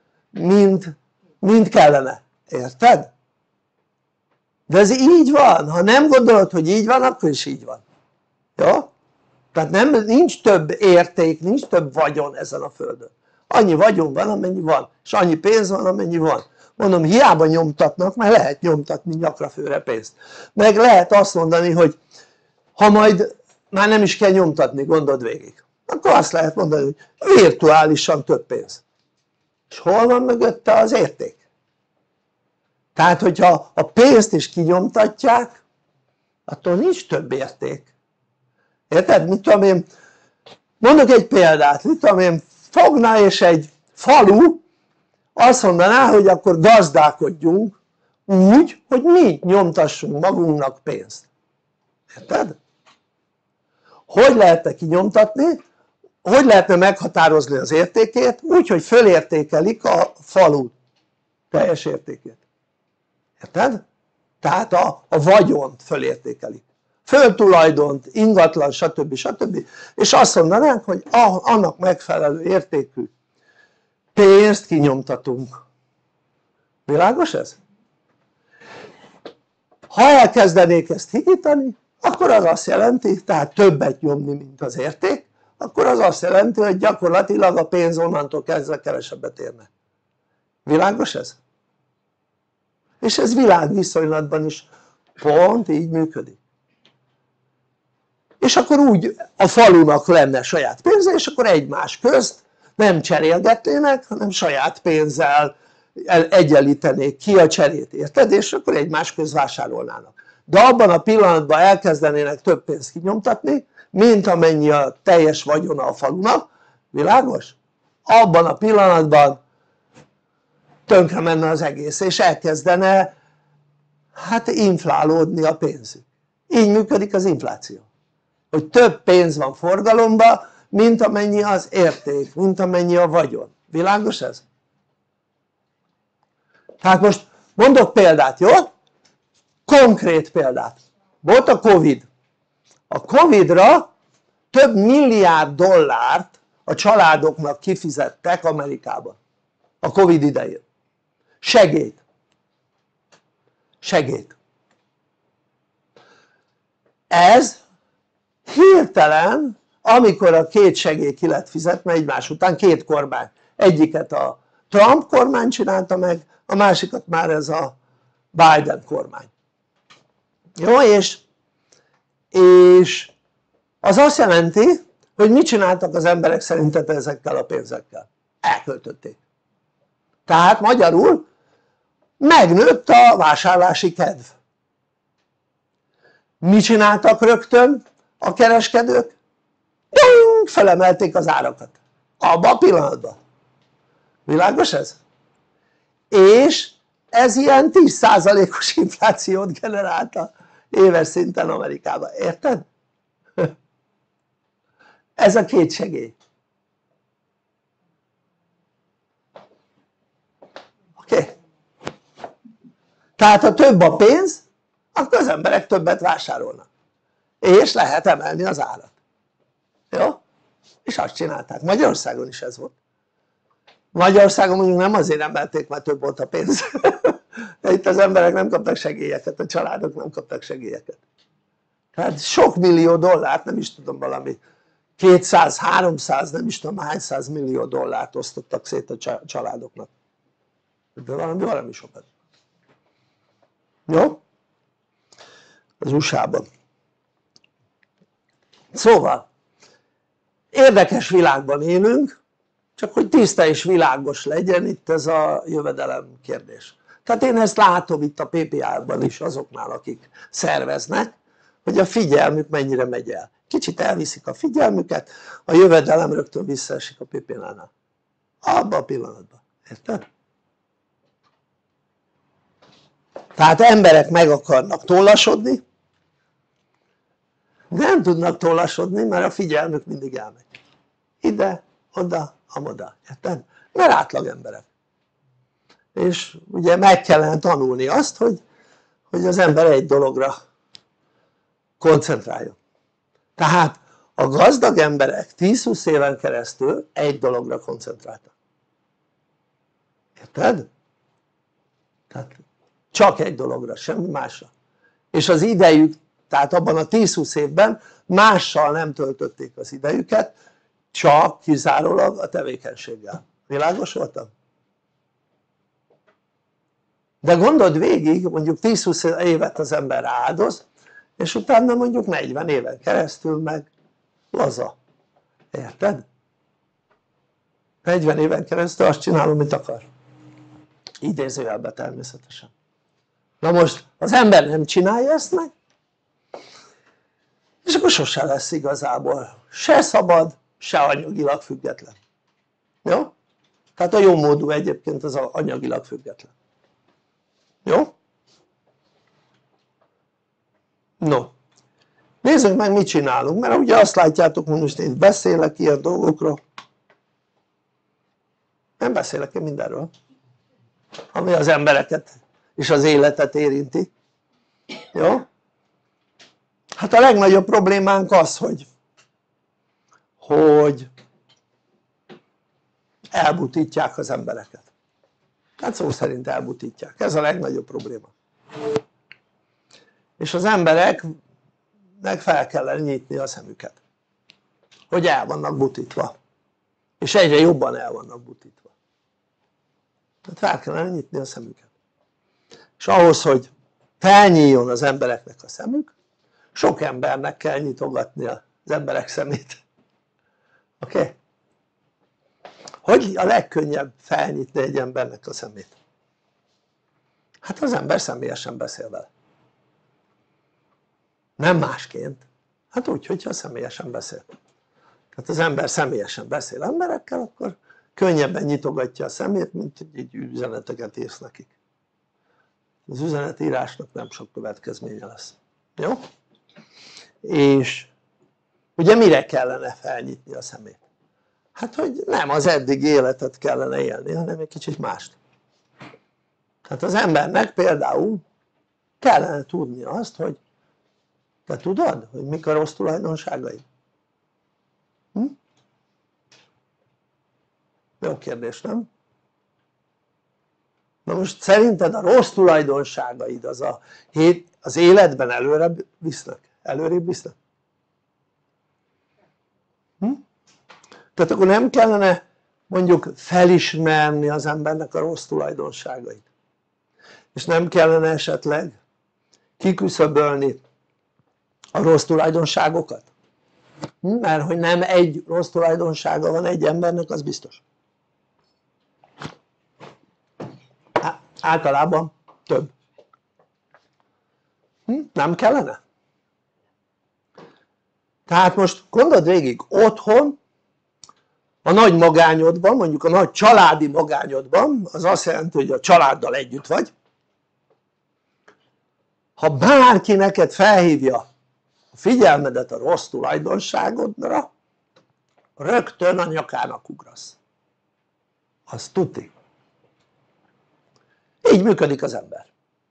mint kellene, érted? De ez így van, ha nem gondolod, hogy így van, akkor is így van, jó? Tehát nincs több érték, nincs több vagyon ezen a Földön. Annyi vagyon van, amennyi van, és annyi pénz van, amennyi van. Mondom, hiába nyomtatnak, mert lehet nyomtatni nyakrafőre pénzt. Meg lehet azt mondani, hogy ha majd már nem is kell nyomtatni, gondold végig, akkor azt lehet mondani, hogy virtuálisan több pénz. És hol van mögötte az érték? Tehát hogyha a pénzt is kinyomtatják, attól nincs több érték. Érted? Mit tudom én, mondok egy példát, mit tudom én, fogna és egy falu azt mondaná, hogy akkor gazdálkodjunk úgy, hogy mi nyomtassunk magunknak pénzt. Érted? Hogy lehetne kinyomtatni? Hogy lehetne meghatározni az értékét? Úgy, hogy fölértékelik a falu teljes értékét. Érted? Tehát a vagyont fölértékelik. Földtulajdont, ingatlan, stb. És azt mondanánk, hogy annak megfelelő értékű pénzt kinyomtatunk. Világos ez? Ha elkezdenék ezt higítani, akkor az azt jelenti, tehát többet nyomni, mint az érték, akkor az azt jelenti, hogy gyakorlatilag a pénz onnantól kezdve kevesebbet érne. Világos ez? És ez világviszonylatban is pont így működik. És akkor úgy a falunak lenne saját pénze, és akkor egymás közt nem cserélgetnének, hanem saját pénzzel egyenlítenék ki a cserét, érted? És akkor egymás közt vásárolnának. De abban a pillanatban elkezdenének több pénzt kinyomtatni, mint amennyi a teljes vagyona a falunak, világos? Abban a pillanatban tönkre menne az egész, és elkezdene hát inflálódni a pénzük. Így működik az infláció, hogy több pénz van forgalomba, mint amennyi az érték, mint amennyi a vagyon. Világos ez? Tehát most mondok példát, jó? Konkrét példát. Volt a Covid. A Covid-ra több milliárd dollárt a családoknak kifizettek Amerikában a Covid idején? Segélyt. Ez hirtelen, amikor a két segély ki lett fizetve egymás után, két kormány, egyiket a Trump kormány csinálta meg, a másikat már ez a Biden kormány. Jó, és az azt jelenti, hogy mit csináltak az emberek szerinted ezekkel a pénzekkel? Elköltötték. Tehát magyarul megnőtt a vásárlási kedv. Mit csináltak rögtön a kereskedők? Felemelték az árakat abban a pillanatban. Világos ez? És ez ilyen 10%-os inflációt generálta éves szinten Amerikában, érted? Ez a két segély. Oké? Tehát ha több a pénz, akkor az emberek többet vásárolnak és lehet emelni az árat. Jó? És azt csinálták. Magyarországon is ez volt. Magyarországon mondjuk nem azért emelték, mert több volt a pénz de itt az emberek nem kaptak segélyeket, a családok nem kaptak segélyeket. Tehát sok millió dollárt, nem is tudom, valami 200-300, nem is tudom hány millió dollárt osztottak szét a családoknak, de valami sokat. Jó? Az USA-ban. Szóval érdekes világban élünk, csak hogy tiszta és világos legyen itt ez a jövedelem kérdés. Tehát én ezt látom itt a PPA-ban is azoknál, akik szerveznek, hogy a figyelmük mennyire megy el. Kicsit elviszik a figyelmüket, a jövedelem rögtön visszaesik a PPA-nál. Abban a pillanatban. Érted? Tehát emberek meg akarnak tollasodni, nem tudnak tollasodni, mert a figyelmük mindig elmegy. Ide, oda, amoda. Érted? Mert átlag emberek. És ugye meg kellene tanulni azt, hogy az ember egy dologra koncentráljon. Tehát a gazdag emberek 10-20 éven keresztül egy dologra koncentráltak. Érted? Tehát csak egy dologra, semmi másra. És az idejük, tehát abban a 10-20 évben mással nem töltötték az idejüket, csak kizárólag a tevékenységgel. Világos voltam? De gondold végig, mondjuk 10-20 évet az ember áldoz, és utána mondjuk 40 éven keresztül meg laza. Érted? 40 éven keresztül azt csinálom, mit akar. Idézőjelben természetesen. Na most az ember nem csinálja ezt meg, és akkor sose lesz igazából se szabad, se anyagilag független. Jó? Tehát a jó módú egyébként az anyagilag független. Jó? No, nézzük meg, mit csinálunk, mert ugye azt látjátok, hogy most én beszélek ilyen dolgokról, nem beszélek én mindenről, ami az embereket és az életet érinti. Jó? Hát a legnagyobb problémánk az, hogy elbutítják az embereket. Hát szó szerint elbutítják, ez a legnagyobb probléma. És az embereknek fel kellene nyitni a szemüket, hogy el vannak butítva, és egyre jobban el vannak butítva. Tehát fel kellene nyitni a szemüket. És ahhoz, hogy felnyíljon az embereknek a szemük, sok embernek kell nyitogatni az emberek szemét. Oké? Hogy a legkönnyebb felnyitni egy embernek a szemét? Hát az ember személyesen beszél vele. Nem másként. Hát úgy, hogyha személyesen beszél. Tehát az ember személyesen beszél emberekkel, akkor könnyebben nyitogatja a szemét, mint hogy így üzeneteket írsz nekik. Az üzenetírásnak nem sok következménye lesz. Jó? És ugye mire kellene felnyitni a szemét? Hát hogy nem az eddigi életet kellene élni, hanem egy kicsit mást. Tehát az embernek például kellene tudni azt, hogy te tudod, hogy mik a rossz tulajdonságai? Jó kérdés, nem? Na most szerinted a rossz tulajdonságaid az életben előrébb visznek? Tehát akkor nem kellene mondjuk felismerni az embernek a rossz tulajdonságait, és nem kellene esetleg kiküszöbölni a rossz tulajdonságokat? Mert hogy nem egy rossz tulajdonsága van egy embernek, az biztos. Általában több. Nem kellene? Tehát most gondold végig, otthon a nagy magányodban, mondjuk a nagy családi magányodban, az azt jelenti, hogy a családdal együtt vagy, ha bárki neked felhívja a figyelmedet a rossz tulajdonságodra, rögtön a nyakának ugrasz, az tuti. Így működik az ember,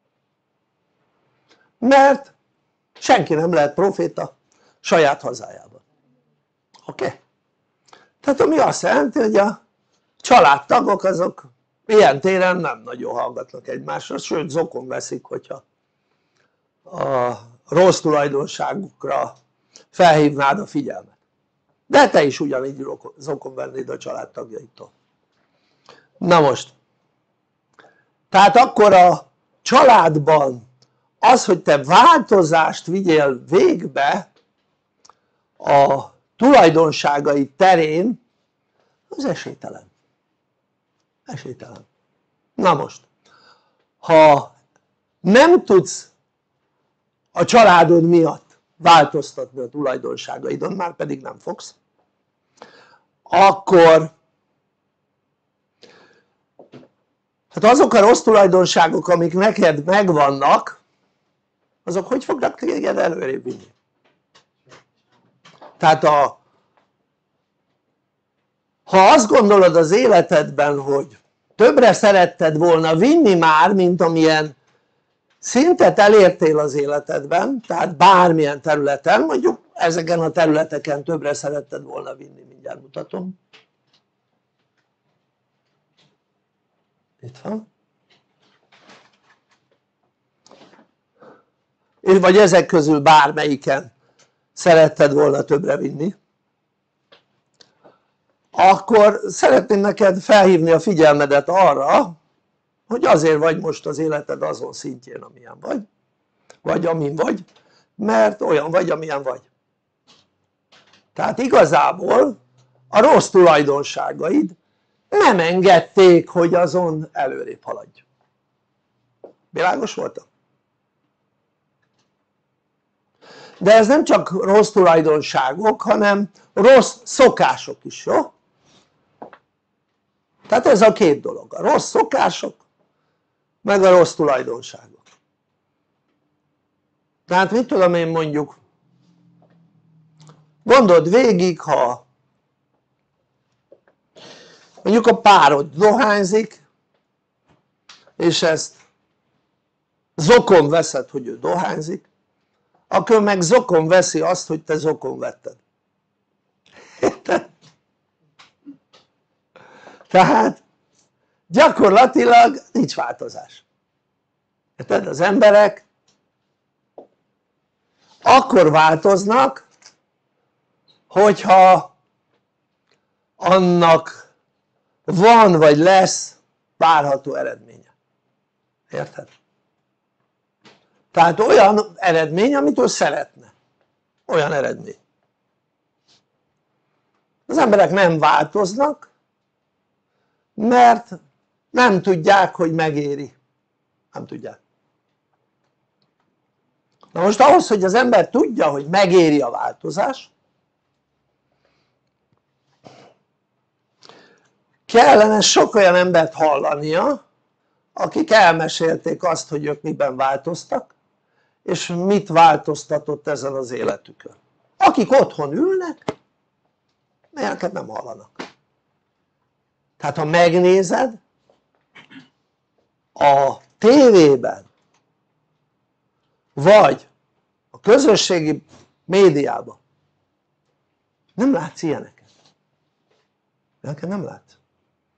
mert senki nem lehet proféta saját hazájában, oké? Tehát ami azt jelenti, hogy a családtagok azok ilyen téren nem nagyon hallgatnak egymásra, sőt zokon veszik, hogyha a rossz tulajdonságukra felhívnád a figyelmet, de te is ugyanígy zokon vennéd a családtagjaitól. Na most, tehát akkor a családban az, hogy te változást vigyél végbe a tulajdonságai terén, az esélytelen. Esélytelen. Na most, ha nem tudsz a családod miatt változtatni a tulajdonságaidon, már pedig nem fogsz, akkor hát azok a rossz tulajdonságok, amik neked megvannak, azok hogy fognak téged előrébb vinni? Tehát ha azt gondolod az életedben, hogy többre szeretted volna vinni már, mint amilyen szintet elértél az életedben, tehát bármilyen területen, mondjuk ezeken a területeken többre szeretted volna vinni, mindjárt mutatom. Itt van. Vagy ezek közül bármelyiken szeretted volna többre vinni, akkor szeretném neked felhívni a figyelmedet arra, hogy azért vagy most az életed azon szintjén, amilyen vagy amin vagy, mert olyan vagy, amilyen vagy. Tehát igazából a rossz tulajdonságaid nem engedték, hogy azon előrébb haladj. Világos voltam? De ez nem csak rossz tulajdonságok, hanem rossz szokások is, jó? Tehát ez a két dolog, a rossz szokások meg a rossz tulajdonságok. Tehát mit tudom én, mondjuk gondold végig, ha mondjuk a párod dohányzik, és ezt zokon veszed, hogy ő dohányzik, akkor meg zokon veszi azt, hogy te zokon vetted. Tehát gyakorlatilag nincs változás. Érted? Az emberek akkor változnak, hogyha annak van vagy lesz várható eredménye. Érted? Tehát olyan eredmény, amit ő szeretne. Olyan eredmény. Az emberek nem változnak, mert nem tudják, hogy megéri. Nem tudják. Na most ahhoz, hogy az ember tudja, hogy megéri a változás, kellene sok olyan embert hallania, akik elmesélték azt, hogy ők miben változtak, és mit változtatott ezen az életükön. Akik otthon ülnek, ilyeneket nem hallanak. Tehát ha megnézed a tévében, vagy a közösségi médiában, nem látsz ilyeneket. Ilyeneket nem látsz.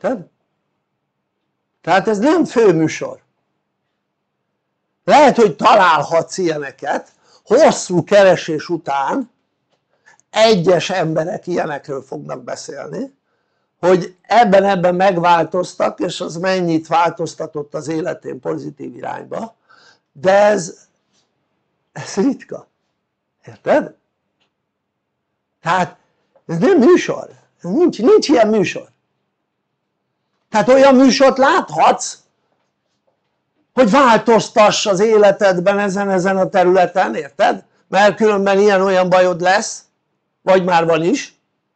érted? Tehát ez nem főműsor. Lehet hogy találhatsz ilyeneket hosszú keresés után, egyes emberek ilyenekről fognak beszélni, hogy ebben megváltoztak, és az mennyit változtatott az életén pozitív irányba, de ez ritka, érted? Tehát ez nem műsor, nincs ilyen műsor. Tehát olyan műsort láthatsz, hogy változtass az életedben ezen a területen, érted? Mert különben ilyen-olyan bajod lesz, vagy már van is,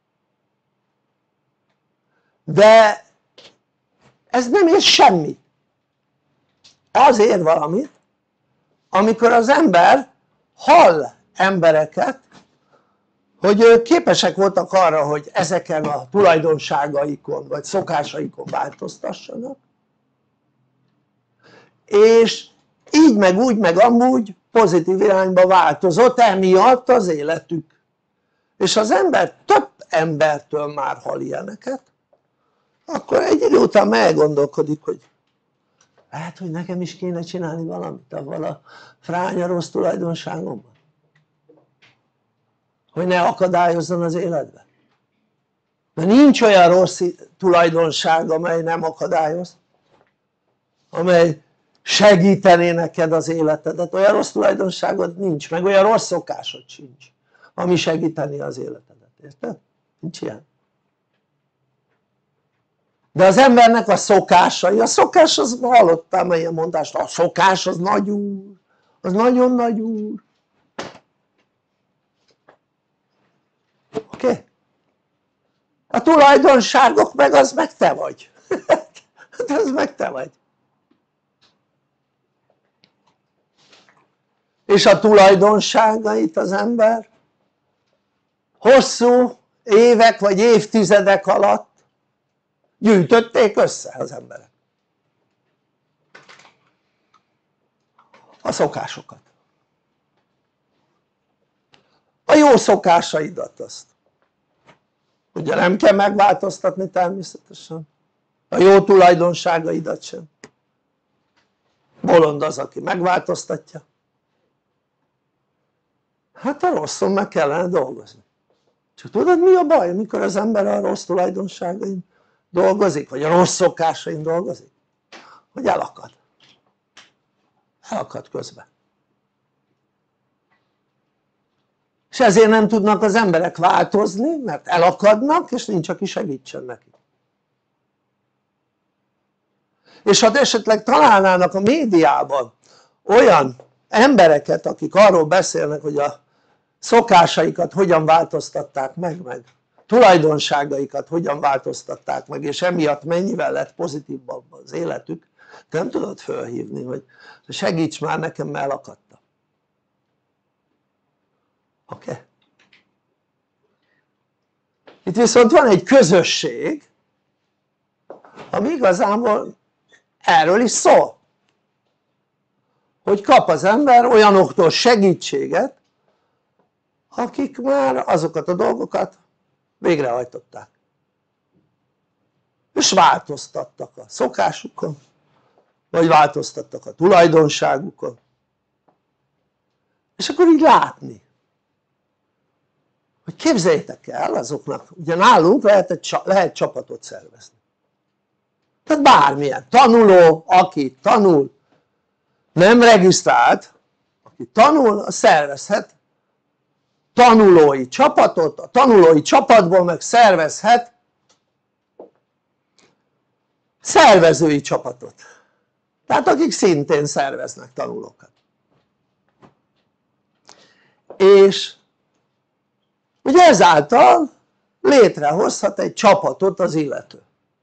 de ez nem ér semmit. Az ér valamit, amikor az ember hall embereket, hogy ők képesek voltak arra, hogy ezeken a tulajdonságaikon vagy szokásaikon változtassanak, és így meg úgy meg amúgy pozitív irányba változott emiatt az életük. És az ember több embertől már hall ilyeneket, akkor egy idő után elgondolkodik, hogy lehet hogy nekem is kéne csinálni valamit avval a fránya rossz tulajdonságomban, hogy ne akadályozzon az életben. Mert nincs olyan rossz tulajdonság amely nem akadályoz, amely segítené neked az életedet. Olyan rossz tulajdonságod nincs, meg olyan rossz szokásod sincs ami segíteni az életedet, érted? Nincs ilyen. De az embernek a szokásai, a szokás az, hallottam ilyen mondást, a szokás az nagy úr, az nagyon nagy úr. Oké? A tulajdonságok meg az meg te vagy. Hát az meg te vagy. És a tulajdonságait az ember hosszú évek vagy évtizedek alatt gyűjtötték össze az emberek. A szokásokat. A jó szokásaidat azt. Ugye nem kell megváltoztatni természetesen. A jó tulajdonságaidat sem. Bolond az, aki megváltoztatja. Hát a rosszon meg kellene dolgozni. Csak tudod mi a baj, amikor az ember a rossz tulajdonságain dolgozik, vagy a rossz szokásain dolgozik? Hogy elakad. Elakad közben. És ezért nem tudnak az emberek változni, mert elakadnak, és nincs aki segítsen nekik. És ha esetleg találnának a médiában olyan embereket, akik arról beszélnek, hogy a szokásaikat hogyan változtatták meg tulajdonságaikat hogyan változtatták meg, és emiatt mennyivel lett pozitívabb az életük, nem tudod fölhívni, hogy segíts már nekem, mert elakadtam. Oké? Itt viszont van egy közösség, ami igazából erről is szól, hogy kap az ember olyanoktól segítséget, akik már azokat a dolgokat végrehajtották és változtattak a szokásukon, vagy változtattak a tulajdonságukon, és akkor így látni, hogy képzeljétek el azoknak, ugye nálunk lehet csapatot szervezni, tehát bármilyen tanuló, aki tanul, nem regisztrált, aki tanul, az szervezhet tanulói csapatot, a tanulói csapatból meg szervezhet szervezői csapatot, tehát akik szintén szerveznek tanulókat. És ugye ezáltal létrehozhat egy csapatot az illető.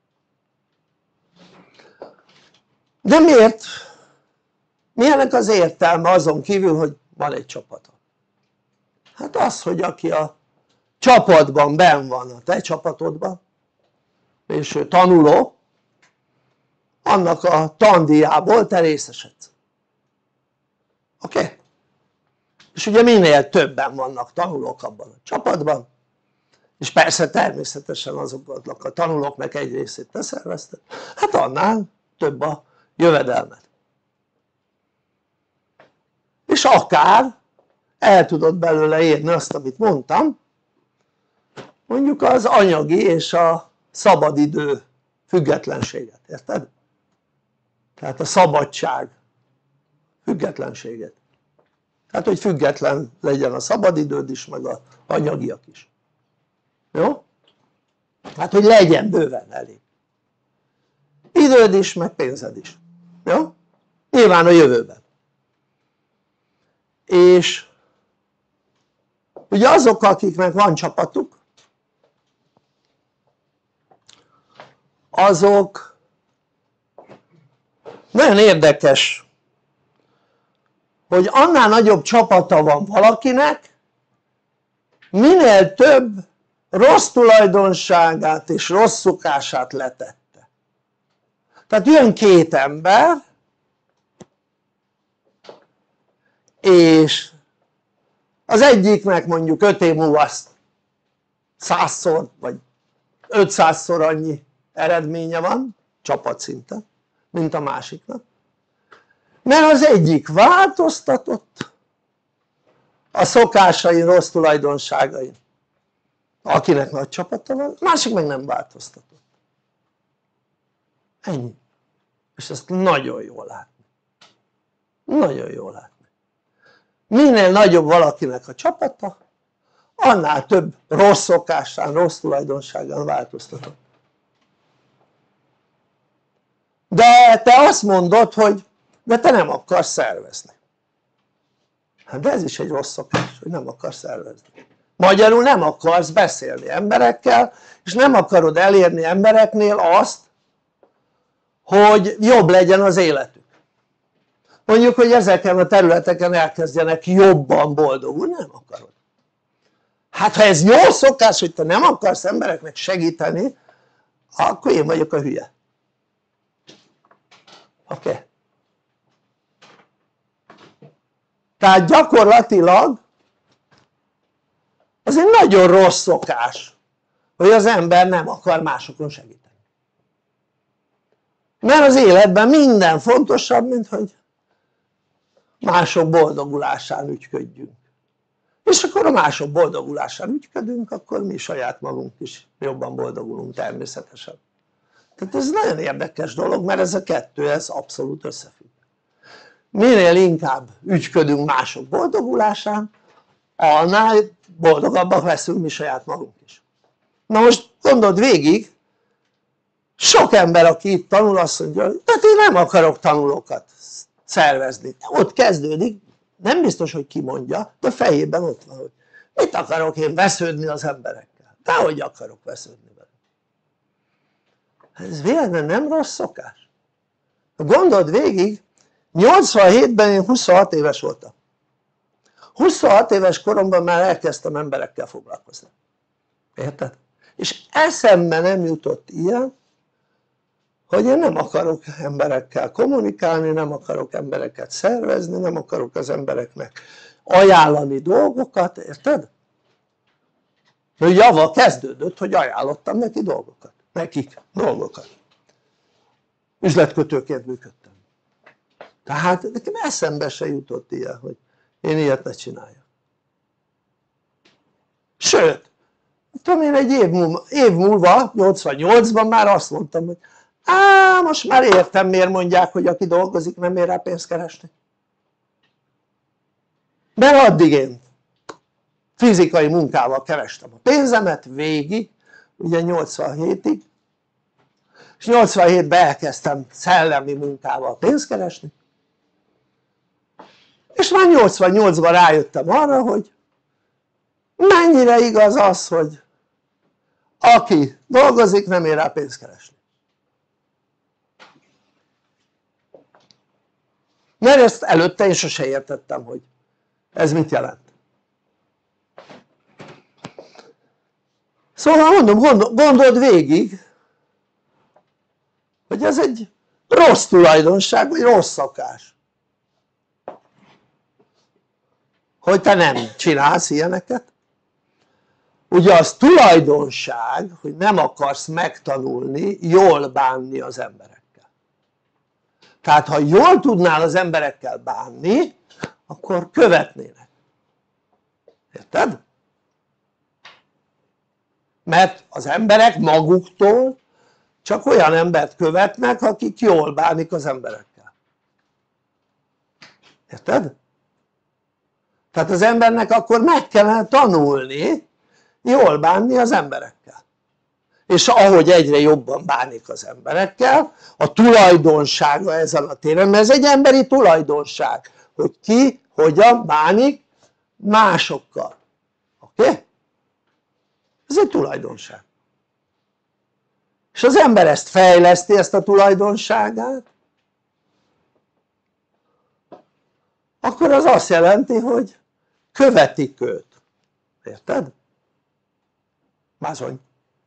De miért? Milyenek az értelme azon kívül, hogy van egy csapata? Hát az, hogy aki a csapatban benn van, a te csapatodban, és ő tanuló, annak a tandíjából te részesedsz. Oké? És ugye minél többen vannak tanulók abban a csapatban, és persze természetesen azoknak a tanulóknak egy részét te szervezted, hát annál több a jövedelmed, és akár el tudod belőle érni azt, amit mondtam, mondjuk az anyagi és a szabadidő függetlenséget, érted? Tehát a szabadság függetlenséget, tehát hogy független legyen a szabadidőd is, meg az anyagiak is, jó? hát hogy legyen bőven elég időd is, meg pénzed is, jó? nyilván a jövőben. És ugye azok, akiknek van csapatuk, azok nagyon érdekes, hogy annál nagyobb csapata van valakinek, minél több rossz tulajdonságát és rossz szokását letette. Tehát jön két ember, és az egyiknek mondjuk 5 év múlva azt 100-szor vagy 500-szor annyi eredménye van csapatszinten, mint a másiknak, mert az egyik változtatott a szokásain, rossz tulajdonságain, akinek nagy csapata van, a másik meg nem változtatott. Ennyi. És ezt nagyon jól látni, nagyon jól látni. Minél nagyobb valakinek a csapata, annál több rossz szokásán, rossz tulajdonságán változtatott. De te azt mondod, hogy de te nem akarsz szervezni. Hát de ez is egy rossz szokás, hogy nem akarsz szervezni. Magyarul nem akarsz beszélni emberekkel, és nem akarod elérni embereknél azt, hogy jobb legyen az életük. Mondjuk, hogy ezeken a területeken elkezdjenek jobban boldogulni, nem akarod. Hát ha ez jó szokás, hogy te nem akarsz embereknek segíteni, akkor én vagyok a hülye. Oké? Tehát gyakorlatilag az egy nagyon rossz szokás, hogy az ember nem akar másokon segíteni. Mert az életben minden fontosabb, mint hogy mások boldogulásán ügyködjünk. És akkor a mások boldogulásán ügyködünk, akkor mi saját magunk is jobban boldogulunk természetesen. Tehát ez nagyon érdekes dolog, mert ez a kettő, ez abszolút összefügg. Minél inkább ügyködünk mások boldogulásán, annál boldogabbak leszünk mi saját magunk is. Na most gondold végig, sok ember, aki itt tanul, azt mondja, hogy tehát én nem akarok tanulókat szervezni. Ott kezdődik, nem biztos, hogy ki mondja, de fejében ott van, hogy mit akarok én vesződni az emberekkel? Dehogy akarok vesződni velük. Ez véletlenül nem rossz szokás? Gondold végig, 87-ben én 26 éves voltam. 26 éves koromban már elkezdtem emberekkel foglalkozni. Érted? És eszembe nem jutott ilyen, hogy én nem akarok emberekkel kommunikálni, nem akarok embereket szervezni, nem akarok az embereknek ajánlani dolgokat, érted? Ugye avval kezdődött, hogy ajánlottam nekik dolgokat. Üzletkötőként működtem. Tehát nekem eszembe se jutott ilyen, hogy én ilyet ne csináljak. Sőt, tudom én egy év múlva, 88-ban már azt mondtam, hogy most már értem, miért mondják, hogy aki dolgozik nem ér rá pénzt keresni. Mert addig én fizikai munkával kerestem a pénzemet végig, ugye 87-ig, és 87-ben elkezdtem szellemi munkával pénzt keresni, és már 88-ban rájöttem arra, hogy mennyire igaz az, hogy aki dolgozik nem ér rá pénzt keresni. Mert ezt előtte én sose értettem, hogy ez mit jelent. Szóval mondom, gondold végig, hogy ez egy rossz tulajdonság, vagy rossz szokás, hogy te nem csinálsz ilyeneket. ugye az tulajdonság, hogy nem akarsz megtanulni jól bánni az emberekkel. Tehát ha jól tudnál az emberekkel bánni, akkor követnének, érted? Mert az emberek maguktól csak olyan embert követnek, akik jól bánik az emberekkel, érted? Tehát az embernek akkor meg kellene tanulni jól bánni az emberekkel, és ahogy egyre jobban bánik az emberekkel, a tulajdonsága ezen a téren, mert ez egy emberi tulajdonság, hogy ki hogyan bánik másokkal, oké? Ez egy tulajdonság, és az ember ezt fejleszti, ezt a tulajdonságát, akkor az azt jelenti, hogy követik őt, érted? Mázony.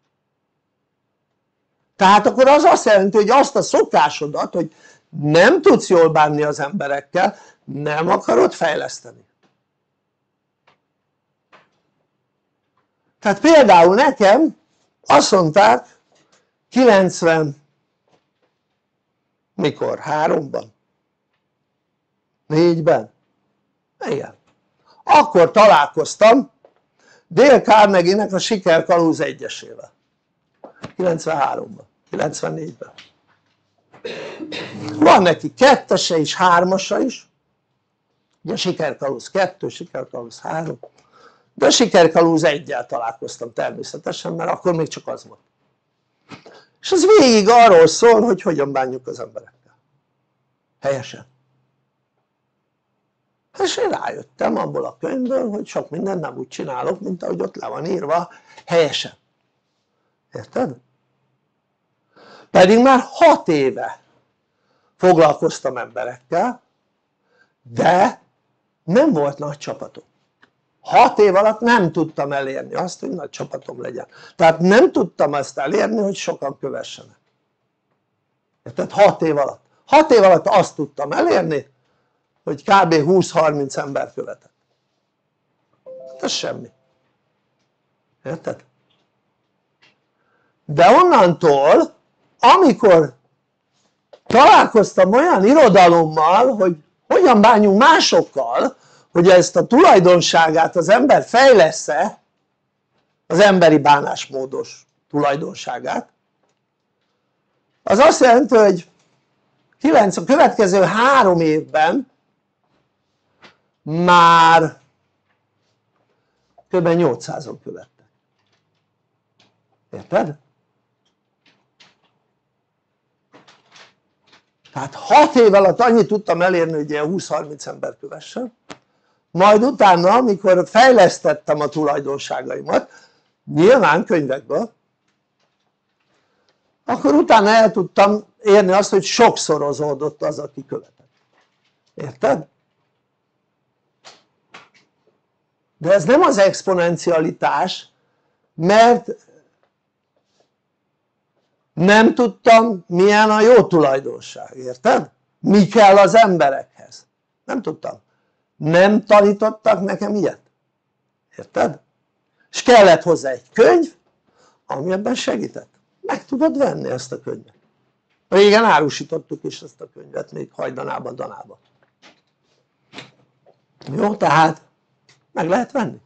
Tehát akkor az azt jelenti, hogy azt a szokásodat, hogy nem tudsz jól bánni az emberekkel, nem akarod fejleszteni. Tehát például nekem azt mondták 90 mikor? 3-ban? 4-ben? Igen. Akkor találkoztam Dale Carnegie-nek a Sikerkalóz egyesével 93-ban, 94-ben. Van neki 2-ese is, 3-asa is, ugye Sikerkalóz 2, Sikerkalóz 3, de a Sikerkalóz 1-jel találkoztam természetesen, mert akkor még csak az volt, és az végig arról szól, hogy hogyan bánjuk az emberekkel helyesen. És én rájöttem abból a könyvből, hogy sok mindent nem úgy csinálok, mint ahogy ott le van írva helyesen, érted? Pedig már 6 éve foglalkoztam emberekkel, de nem volt nagy csapatom. 6 év alatt nem tudtam elérni azt, hogy nagy csapatom legyen, tehát nem tudtam azt elérni, hogy sokan kövessenek, érted? 6 év alatt 6 év alatt azt tudtam elérni, hogy kb. 20-30 ember követett. Ez semmi, érted? De onnantól, amikor találkoztam olyan irodalommal, hogy hogyan bánjunk másokkal, hogy ezt a tulajdonságát az ember fejlessze, az emberi bánásmódos tulajdonságát, az azt jelenti, hogy a következő 3 évben már kb. 800-on követtek, érted? Tehát 6 év alatt annyit tudtam elérni, hogy ilyen 20-30 ember kövessen, majd utána, amikor fejlesztettem a tulajdonságaimat, nyilván könyvekből, akkor utána el tudtam érni azt, hogy sokszorozódott az, aki követett, érted? De ez nem az exponencialitás, mert nem tudtam milyen a jó tulajdonság, érted? Mi kell az emberekhez, nem tudtam, nem tanítottak nekem ilyet, érted? És kellett hozzá egy könyv, ami ebben segített. Meg tudod venni ezt a könyvet. Régen árusítottuk is ezt a könyvet, még hajdanában, danában. Jó, tehát meg lehet venni.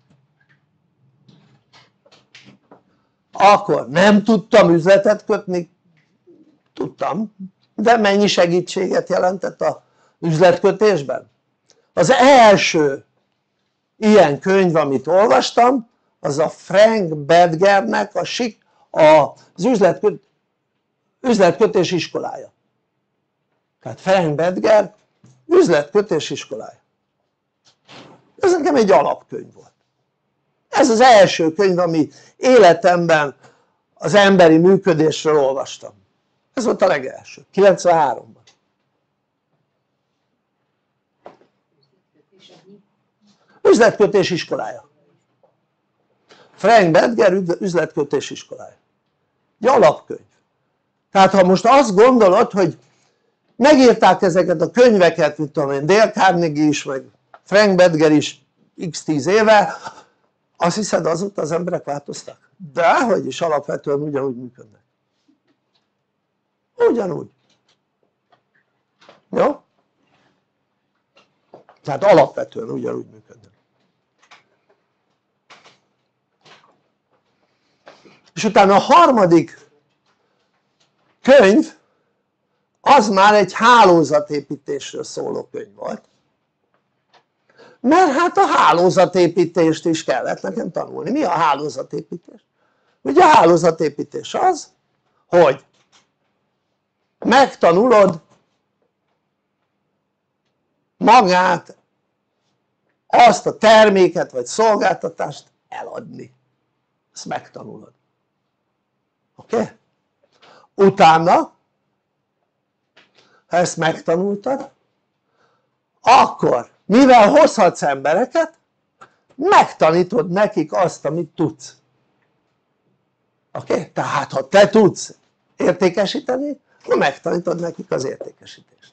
Akkor nem tudtam üzletet kötni, tudtam, de mennyi segítséget jelentett az üzletkötésben? Az első ilyen könyv, amit olvastam, az a Frank Bedgernek az üzletkötés iskolája. Tehát Frank Bedger üzletkötés iskolája. Ez nekem egy alapkönyv volt. Ez az első könyv, ami életemben az emberi működésről olvastam. Ez volt a legelső, 93-ban. Üzletkötés iskolája. Frank Bedger üzletkötés iskolája. Egy alapkönyv. Tehát ha most azt gondolod, hogy megírták ezeket a könyveket, mint tudom én, Dale Carnegie is, meg Frank Bedger is x 10 éve, Azt hiszed azóta az emberek változtak? Dehogy is, alapvetően ugyanúgy működnek, ugyanúgy, jó? Tehát alapvetően ugyanúgy működnek. És utána a harmadik könyv az már egy hálózatépítésről szóló könyv volt, mert hát a hálózatépítést is kellett nekem tanulni. Mi a hálózatépítés? Ugye a hálózatépítés az, hogy megtanulod magát, azt a terméket vagy szolgáltatást eladni, ezt megtanulod, oké? Utána, ha ezt megtanultad, akkor mivel hozhatsz embereket, megtanítod nekik azt, amit tudsz, oké? Tehát ha te tudsz értékesíteni, akkor megtanítod nekik az értékesítést.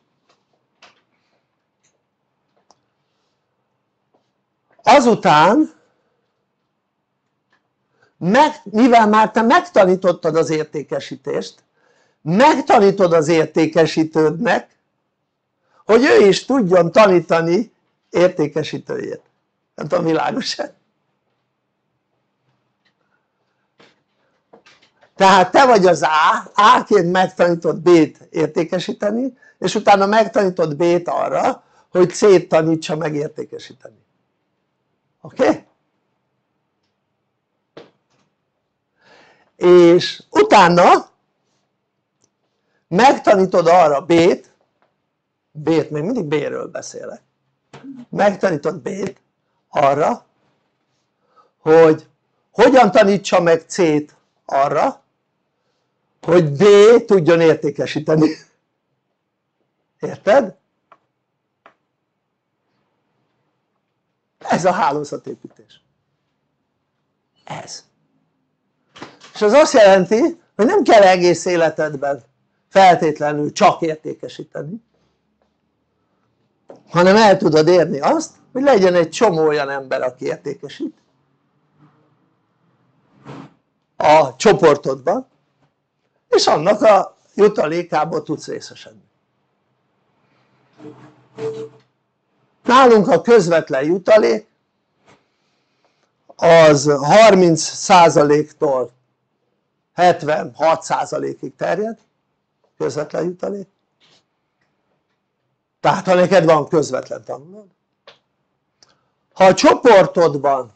Azután, mivel már te megtanítottad az értékesítést, megtanítod az értékesítődnek, hogy ő is tudjon tanítani értékesítőjét. Nem tudom, világos-e? Tehát te vagy az A-ként megtanítod B-t értékesíteni, és utána megtanítod B-t arra, hogy C-t tanítsa meg értékesíteni, oké? És utána megtanítod arra B-t, még mindig B-ről beszélek, megtanítod B-t arra, hogy hogyan tanítsa meg C-t arra, hogy D tudjon értékesíteni, érted? Ez a hálózatépítés, ez. És az azt jelenti, hogy nem kell egész életedben feltétlenül csak értékesíteni, hanem el tudod érni azt, hogy legyen egy csomó olyan ember, aki értékesít a csoportodban, és annak a jutalékából tudsz részesedni. Nálunk a közvetlen jutalék az 30%-tól 76%-ig terjed, közvetlen jutalék. Tehát ha neked van közvetlen tanulód, ha a csoportodban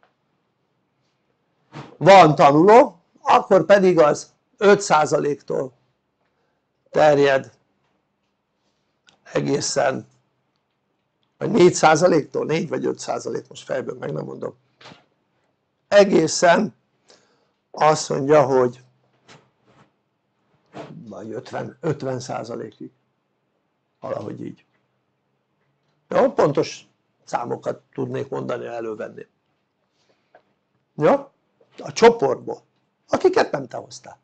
van tanuló, akkor pedig az 5%-tól terjed egészen, vagy 4%-tól, 4 vagy 5%, most fejből meg nem mondom, egészen azt mondja, hogy vagy 50%-ig, valahogy így. Jó? Pontos számokat tudnék mondani, elővenni. Jó? A csoportból, akiket nem te hoztál.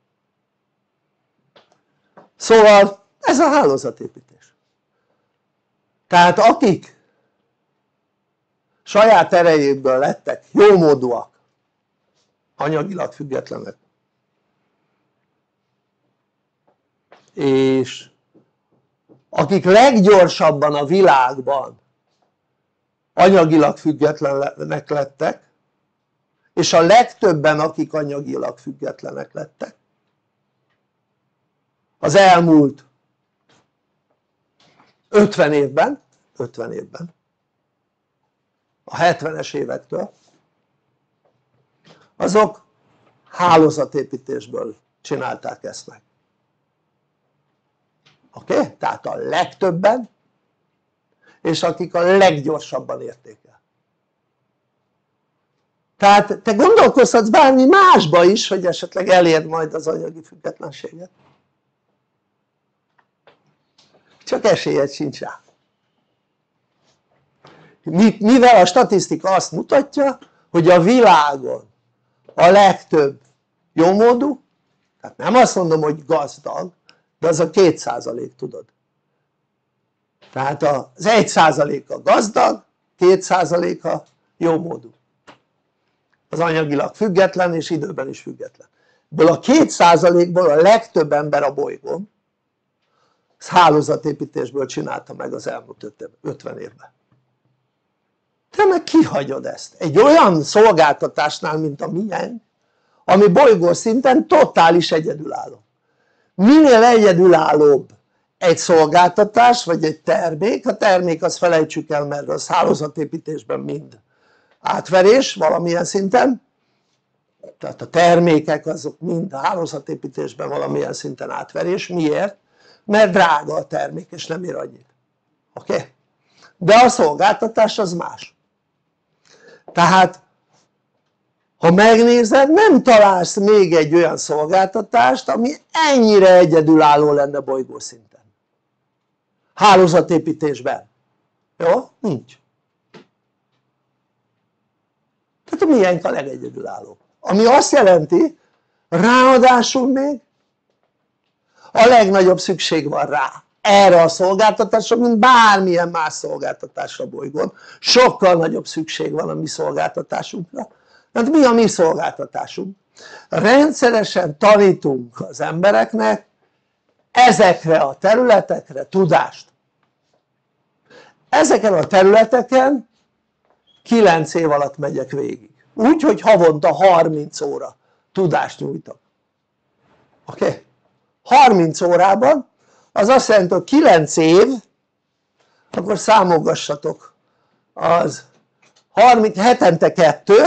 Szóval ez a hálózatépítés. Tehát akik saját erejükből lettek jómódúak, anyagilag függetlenek, és akik leggyorsabban a világban anyagilag függetlenek lettek, és a legtöbben akik anyagilag függetlenek lettek az elmúlt 50 évben, a 70-es évektől, azok hálózatépítésből csinálták ezt meg, oké? Tehát a legtöbben, és akik a leggyorsabban érték el. Tehát te gondolkozhatsz bármi másba is, hogy esetleg elérd majd az anyagi függetlenséget, csak esélyed sincs rá. Mivel a statisztika azt mutatja, hogy a világon a legtöbb jómódú, tehát nem azt mondom, hogy gazdag, de az a 2%, tudod. Tehát az 1%-a gazdag, 2%-a jómódú. az anyagilag független és időben is független. Ebből a 2%-ból a legtöbb ember a bolygón hálózatépítésből csinálta meg az elmúlt 50 évben. Te meg kihagyod ezt egy olyan szolgáltatásnál, mint a milyen, ami bolygó szinten totális egyedülálló. Minél egyedülállóbb egy szolgáltatás vagy egy termék, a termék azt felejtsük el, mert az hálózatépítésben mind átverés valamilyen szinten, tehát a termékek azok mind a hálózatépítésben valamilyen szinten átverés. Miért? Mert drága a termék és nem ér annyit, oké? De a szolgáltatás az más. Tehát ha megnézed, nem találsz még egy olyan szolgáltatást ami ennyire egyedülálló lenne bolygószinten hálózatépítésben, jó? Nincs. Tehát a miénk a legegyedülálló, ami azt jelenti ráadásul még a legnagyobb szükség van rá, erre a szolgáltatásra, mint bármilyen más szolgáltatásra bolygón. Sokkal nagyobb szükség van a mi szolgáltatásunkra. Tehát mi a mi szolgáltatásunk? Rendszeresen tanítunk az embereknek ezekre a területekre tudást. Ezeken a területeken 9 év alatt megyek végig, úgyhogy havonta 30 óra tudást nyújtok, oké? 30 órában az azt jelenti, hogy 9 év, akkor számolgassatok, az 30, hetente 2,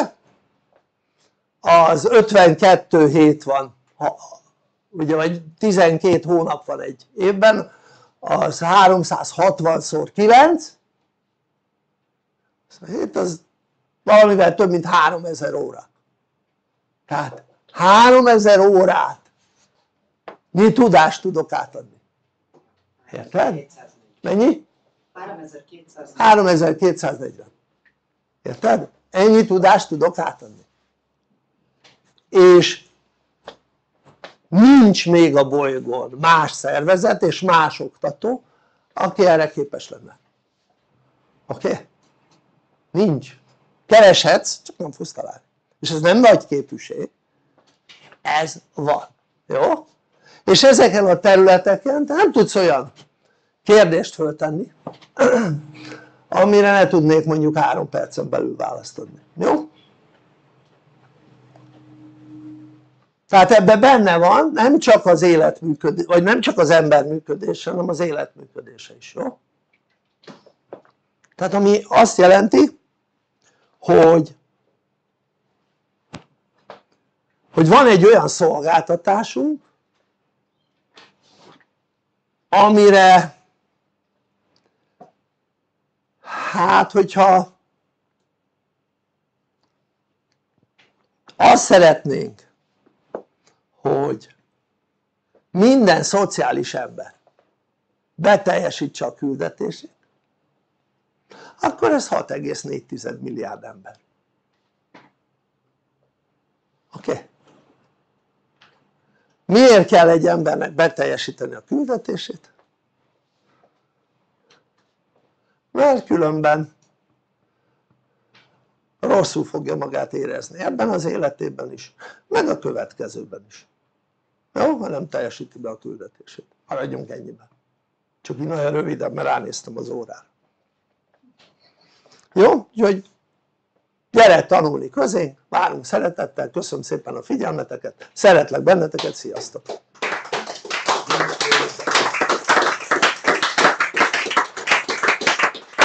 az 52 hét van, ugye, vagy 12 hónap van egy évben, az 360x9, a hét az valamivel több mint 3000 óra. Tehát 3000 órát mi tudást tudok átadni, érted? Mennyi? 3240, érted? Ennyi tudást tudok átadni, és nincs még a bolygón más szervezet és más oktató aki erre képes lenne, oké? Nincs. Kereshetsz, csak nem fogsz találni, és ez nem nagy képűség, ez van, jó? És ezeken a területeken te nem tudsz olyan kérdést föltenni amire ne tudnék mondjuk 3 percen belül választ adni, jó? Tehát ebben benne van nem csak az életműködés, vagy nem csak az ember működése, hanem az életműködése is, jó? Tehát ami azt jelenti, hogy van egy olyan szolgáltatásunk amire hát hogyha azt szeretnénk hogy minden szociális ember beteljesítse a küldetését, akkor ez 6,4 milliárd ember, oké? Miért kell egy embernek beteljesíteni a küldetését? Mert különben rosszul fogja magát érezni ebben az életében is, meg a következőben is, jó? Ha nem teljesíti be a küldetését. Maradjunk ennyiben, csak így nagyon röviden, mert ránéztem az órára, jó? Úgyhogy gyere tanulni közénk, várunk szeretettel, köszönöm szépen a figyelmeteket, szeretlek benneteket, sziasztok!